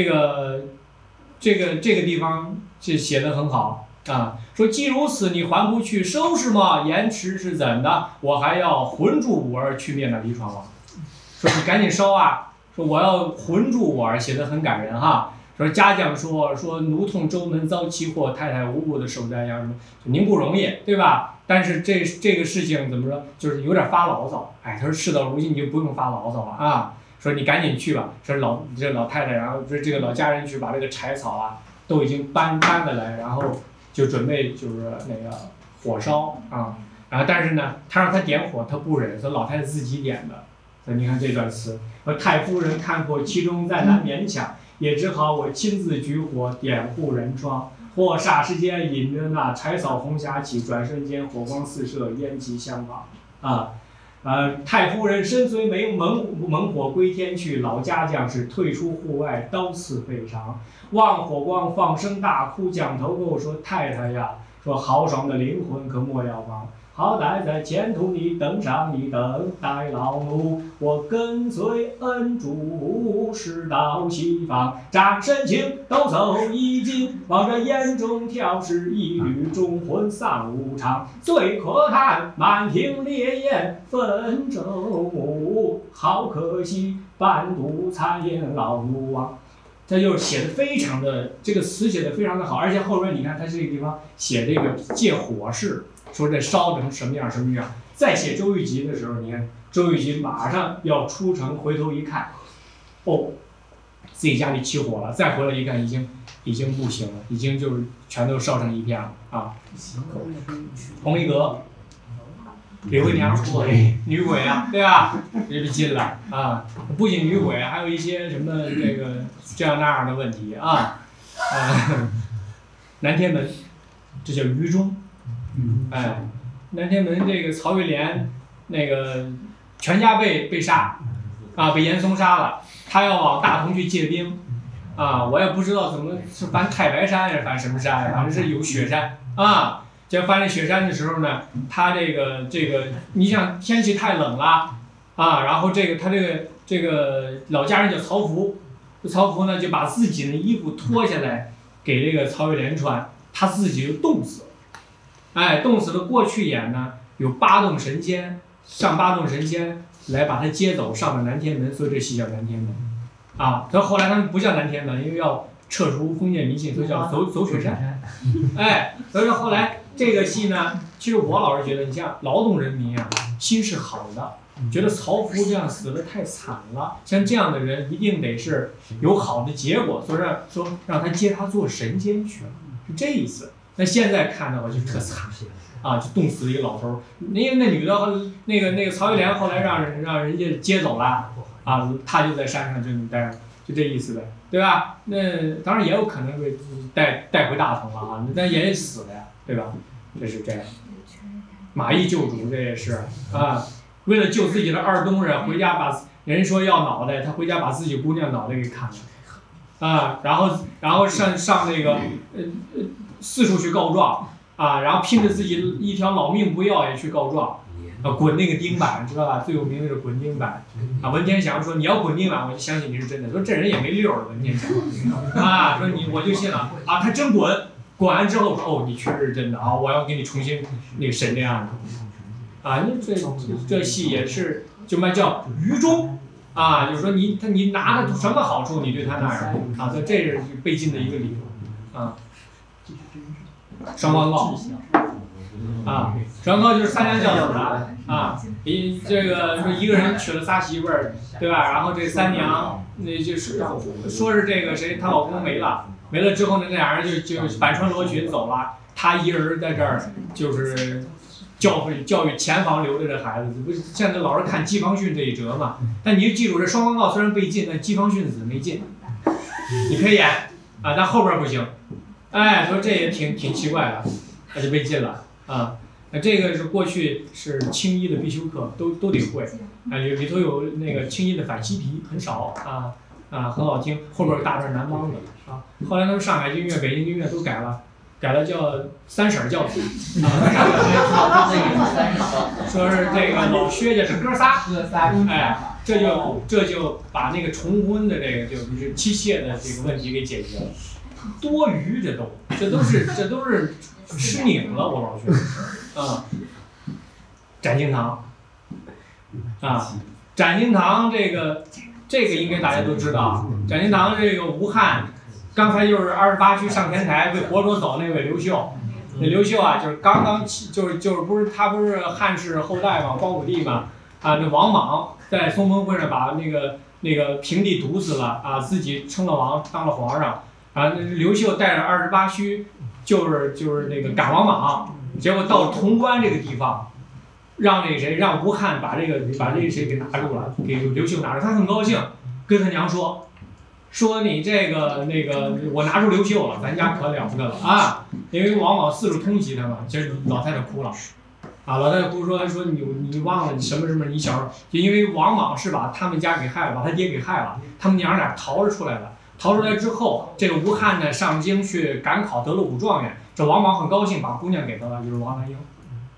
地方是写的很好。啊，说既如此，你还不去收拾吗？延迟是怎的？我还要魂助吾儿去灭那李闯王。说你赶紧烧啊！说我要魂助吾儿，写得很感人哈。说家将说奴痛周门遭其祸，太太无故的受灾殃什么，您不容易，对吧？但是这个事情怎么说，就是有点发牢骚。哎，他说事到如今你就不用发牢骚了啊。说你赶紧去吧。说这老太太，然后这个老家人去把这个柴草啊都已经搬了来，然后。就准备就是那个火烧啊，然后但是呢，他让他点火，他不忍，所以老太太自己点的。所以你看这段词，说太夫人看破其中再难勉强，也只好我亲自举火点护人窗。或霎时间引着那柴草红霞起，转瞬间火光四射，烟气相仿啊。太夫人身随猛火归天去，老家将士退出户外，刀刺背肠。望火光放声大哭，将头够说太太呀，说豪爽的灵魂可莫要忘。 好歹在前途你登上一等待劳碌，我跟随恩主驶到西方，战神情都走一尽，望着眼中挑事一缕，忠魂丧无常，最可叹满庭烈焰焚舟木，好可惜半途残烟老奴亡。他就是写的非常的，这个词写的非常的好，而且后边你看他这个地方写这个借火势，说这烧成什么样什么样。再写周玉吉的时候，你看周玉吉马上要出城，回头一看，哦，自己家里起火了，再回来一看，已经不行了，已经就是全都烧成一片了啊。同一阁，李慧娘女鬼啊，对吧？这就进了啊！不仅女鬼，还有一些什么这样那样的问题啊。南天门，这叫愚忠。哎，南天门这个曹玉莲那个全家被杀，啊，被严嵩杀了，他要往大同去借兵，啊，我也不知道怎么是翻太白山还是翻什么山，反正是有雪山啊。就翻这雪山的时候呢，他这个，你想天气太冷了啊，然后他这个老家人叫曹福，曹福呢就把自己的衣服脱下来给这个曹玉莲穿，他自己就冻死了。哎，冻死了。过去演呢有八洞神仙，上八洞神仙来把他接走，上了南天门，所以这戏叫南天门啊。所以后来他们不叫南天门，因为要撤除封建迷信，所以叫走雪山。哎，所以说后来这个戏呢，其实我老是觉得，你像劳动人民啊，心是好的，觉得曹福这样死得太惨了，像这样的人一定得是有好的结果，所以让他接他做神仙去了，是这意思。那现在看的话就特惨啊，就冻死了一个老头儿。那女的那个曹玉莲后来让人家接走了啊，他就在山上就那么待着，就这意思呗，对吧？那当然也有可能被带回大同了啊，但也死了呀，对吧？这是这样。马邑救主这也是啊，为了救自己的二东人，回家把人说要脑袋，他回家把自己姑娘脑袋给砍了啊，然后上那个四处去告状啊，然后拼着自己一条老命不要也去告状，啊，滚那个钉板，知道吧？最有名的是滚钉板啊。文天祥说你要滚钉板，我就相信你是真的。说这人也没溜儿，文天祥啊，说我就信了啊，他真滚，滚完之后哦，你确实是真的啊，我要给你重新那个审这样的啊。这戏也是就叫愚忠啊，就是说你拿了什么好处，你对他那样啊，所以这是被禁的一个理由啊。双光告啊，双光告就是三娘教子的啊，这个说一个人娶了仨媳妇儿，对吧？然后这三娘那就是说是这个谁，她老公没了之后呢，那俩人就反穿罗裙走了，她一人在这儿就是教育前房留着这孩子，不是现在老是看姬方逊这一折嘛？但你就记住，这双光告虽然被禁，但姬方逊子没禁，你可以演啊，但后边不行。哎，所以这也挺奇怪的，他就被禁了啊。这个是过去是青衣的必修课，都得会。啊，里头有那个青衣的反西皮，很少啊，很好听。后边有大段南梆子啊。后来他们上海音乐、北京音乐都改了叫三婶教子。说是这个老薛家是哥仨，哎，这就把那个重婚的这个就是妻妾的这个问题给解决了。多余这都是吃拧了，我老觉得啊。展经堂啊，展经堂这个应该大家都知道，展经堂这个吴汉，刚才就是28区上天台被活捉走那位刘秀，那刘秀啊，就是刚就是不是汉室后代嘛，光武帝嘛啊，那王莽在松峰会上把那个平帝毒死了啊，自己称了王，当了皇上。啊，刘秀带着28区，就是那个赶王莽，结果到潼关这个地方，让吴汉把这个谁给拿住了，给刘秀拿住，他很高兴，跟他娘说你这个我拿住刘秀了，咱家可了不得了啊！因为王莽四处通缉他嘛，其实老太太哭了，啊，老太太哭说你忘了你什么，你小时候就因为王莽是把他们家给害了，把他爹给害了，他们娘俩逃着出来了。逃出来之后，这个吴汉呢上京去赶考，得了武状元。这王莽很高兴，把姑娘给他了，就是王兰英。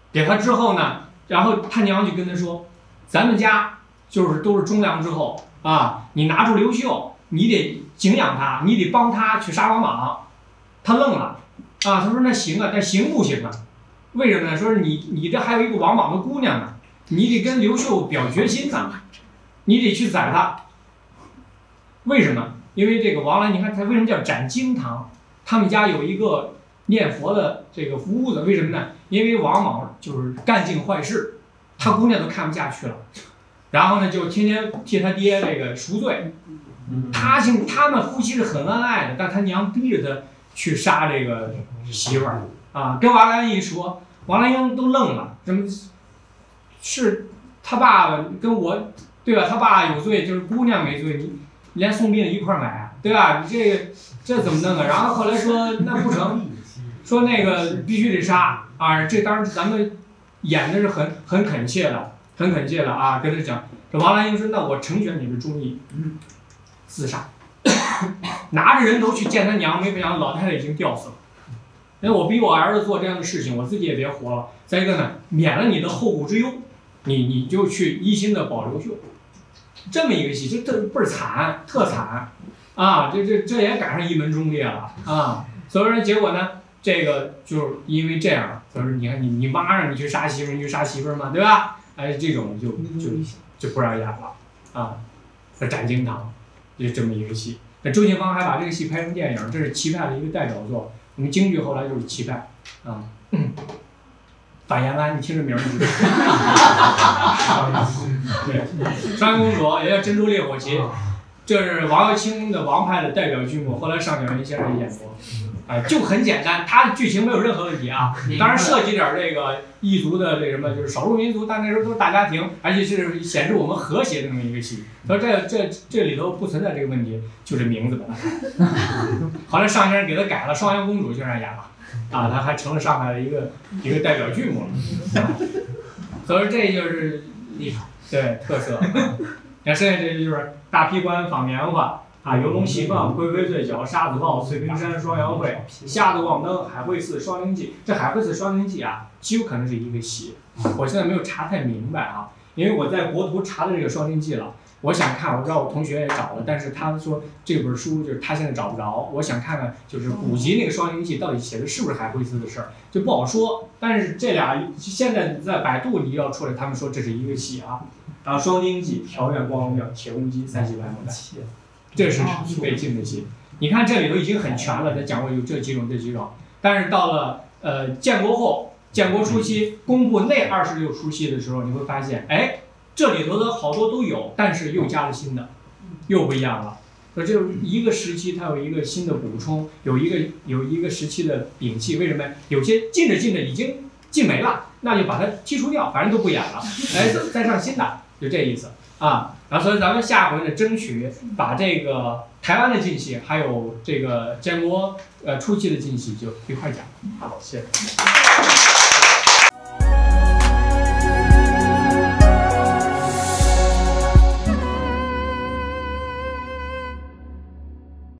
给他之后呢，然后他娘就跟他说，咱们家就是都是忠良之后啊，你拿出刘秀，你得敬仰他，你得帮他去杀王莽。他愣了啊，他说那行啊，但行不行啊？为什么呢？说是你这还有一个王莽的姑娘呢，你得跟刘秀表决心呐，你得去宰他。为什么？因为这个王兰，你看他为什么叫斩经堂？他们家有一个念佛的这个屋子，为什么呢？因为王莽就是干尽坏事，他姑娘都看不下去了，然后呢就天天替他爹这个赎罪。他们夫妻是很恩爱的，但他娘逼着他去杀这个媳妇儿啊。跟王兰一说，王兰英都愣了，怎么是他爸爸跟我对吧？他爸有罪，就是姑娘没罪，你连送殡一块儿买，对吧？你这怎么弄啊？然后后来说那不成，说那个必须得杀啊！这当然咱们演的是很恳切的，很恳切的啊！跟他讲，这王兰英说那我成全你的忠义，自杀，拿着人头去见他娘，没想到老太太已经吊死了。因为我逼我儿子做这样的事情，我自己也别活了。再一个呢，免了你的后顾之忧，你就去一心的保刘秀。这么一个戏，这倍儿惨，特惨啊！这也赶上一门忠烈了啊！所以说结果呢，这个就是因为这样，所以说你看你妈让你去杀媳妇，你去杀媳妇嘛，对吧？哎，这种就不让演了啊！斩经堂就这么一个戏。那周信芳还把这个戏拍成电影，这是齐派的一个代表作。我们京剧后来就是齐派啊。法延安，你听这名儿你知道？对，双阳公主也叫珍珠烈火旗，这是王耀卿的王派的代表剧目，后来上角云先生演过。就很简单，它的剧情没有任何问题啊。当然涉及点这个异族的这什么，就是少数民族，但那时候都是大家庭，而且是显示我们和谐的这么一个戏。所以这里头不存在这个问题，就是名字吧。后来尚先生给他改了，双阳公主先生演了，啊，他还成了上海的一个代表剧目了。所以这就是厉害，对特色。那剩下这就是大批官仿棉花。游龙戏凤、龟龟醉酒、沙子报、翠屏山双阳会、瞎子望灯、海会寺双灵记。这海会寺双灵记啊，极有可能是一个戏。我现在没有查太明白啊，因为我在国图查的这个双灵记了。我想看，我知道我同学也找了，但是他说这本书就是他现在找不着。我想看看，就是古籍那个双灵记到底写的是不是海会寺的事儿，就不好说。但是这俩现在在百度你要出来，他们说这是一个戏啊。然后双灵记、调院光荣庙、铁公鸡、三喜白牡丹。这是被禁的戏，你看这里头已经很全了，他讲过有这几种，但是到了建国后，建国初期公布那26出戏的时候，你会发现，哎，这里头的好多都有，但是又加了新的，又不一样了。说就是一个时期它有一个新的补充，有一个时期的摒弃，为什么？有些禁着已经禁没了，那就把它剔除掉，反正都不演了，哎，再上新的，就这意思啊。然后所以咱们下回呢，争取把这个台湾的禁戏，还有这个建国初期的禁戏就一块讲。好，谢谢。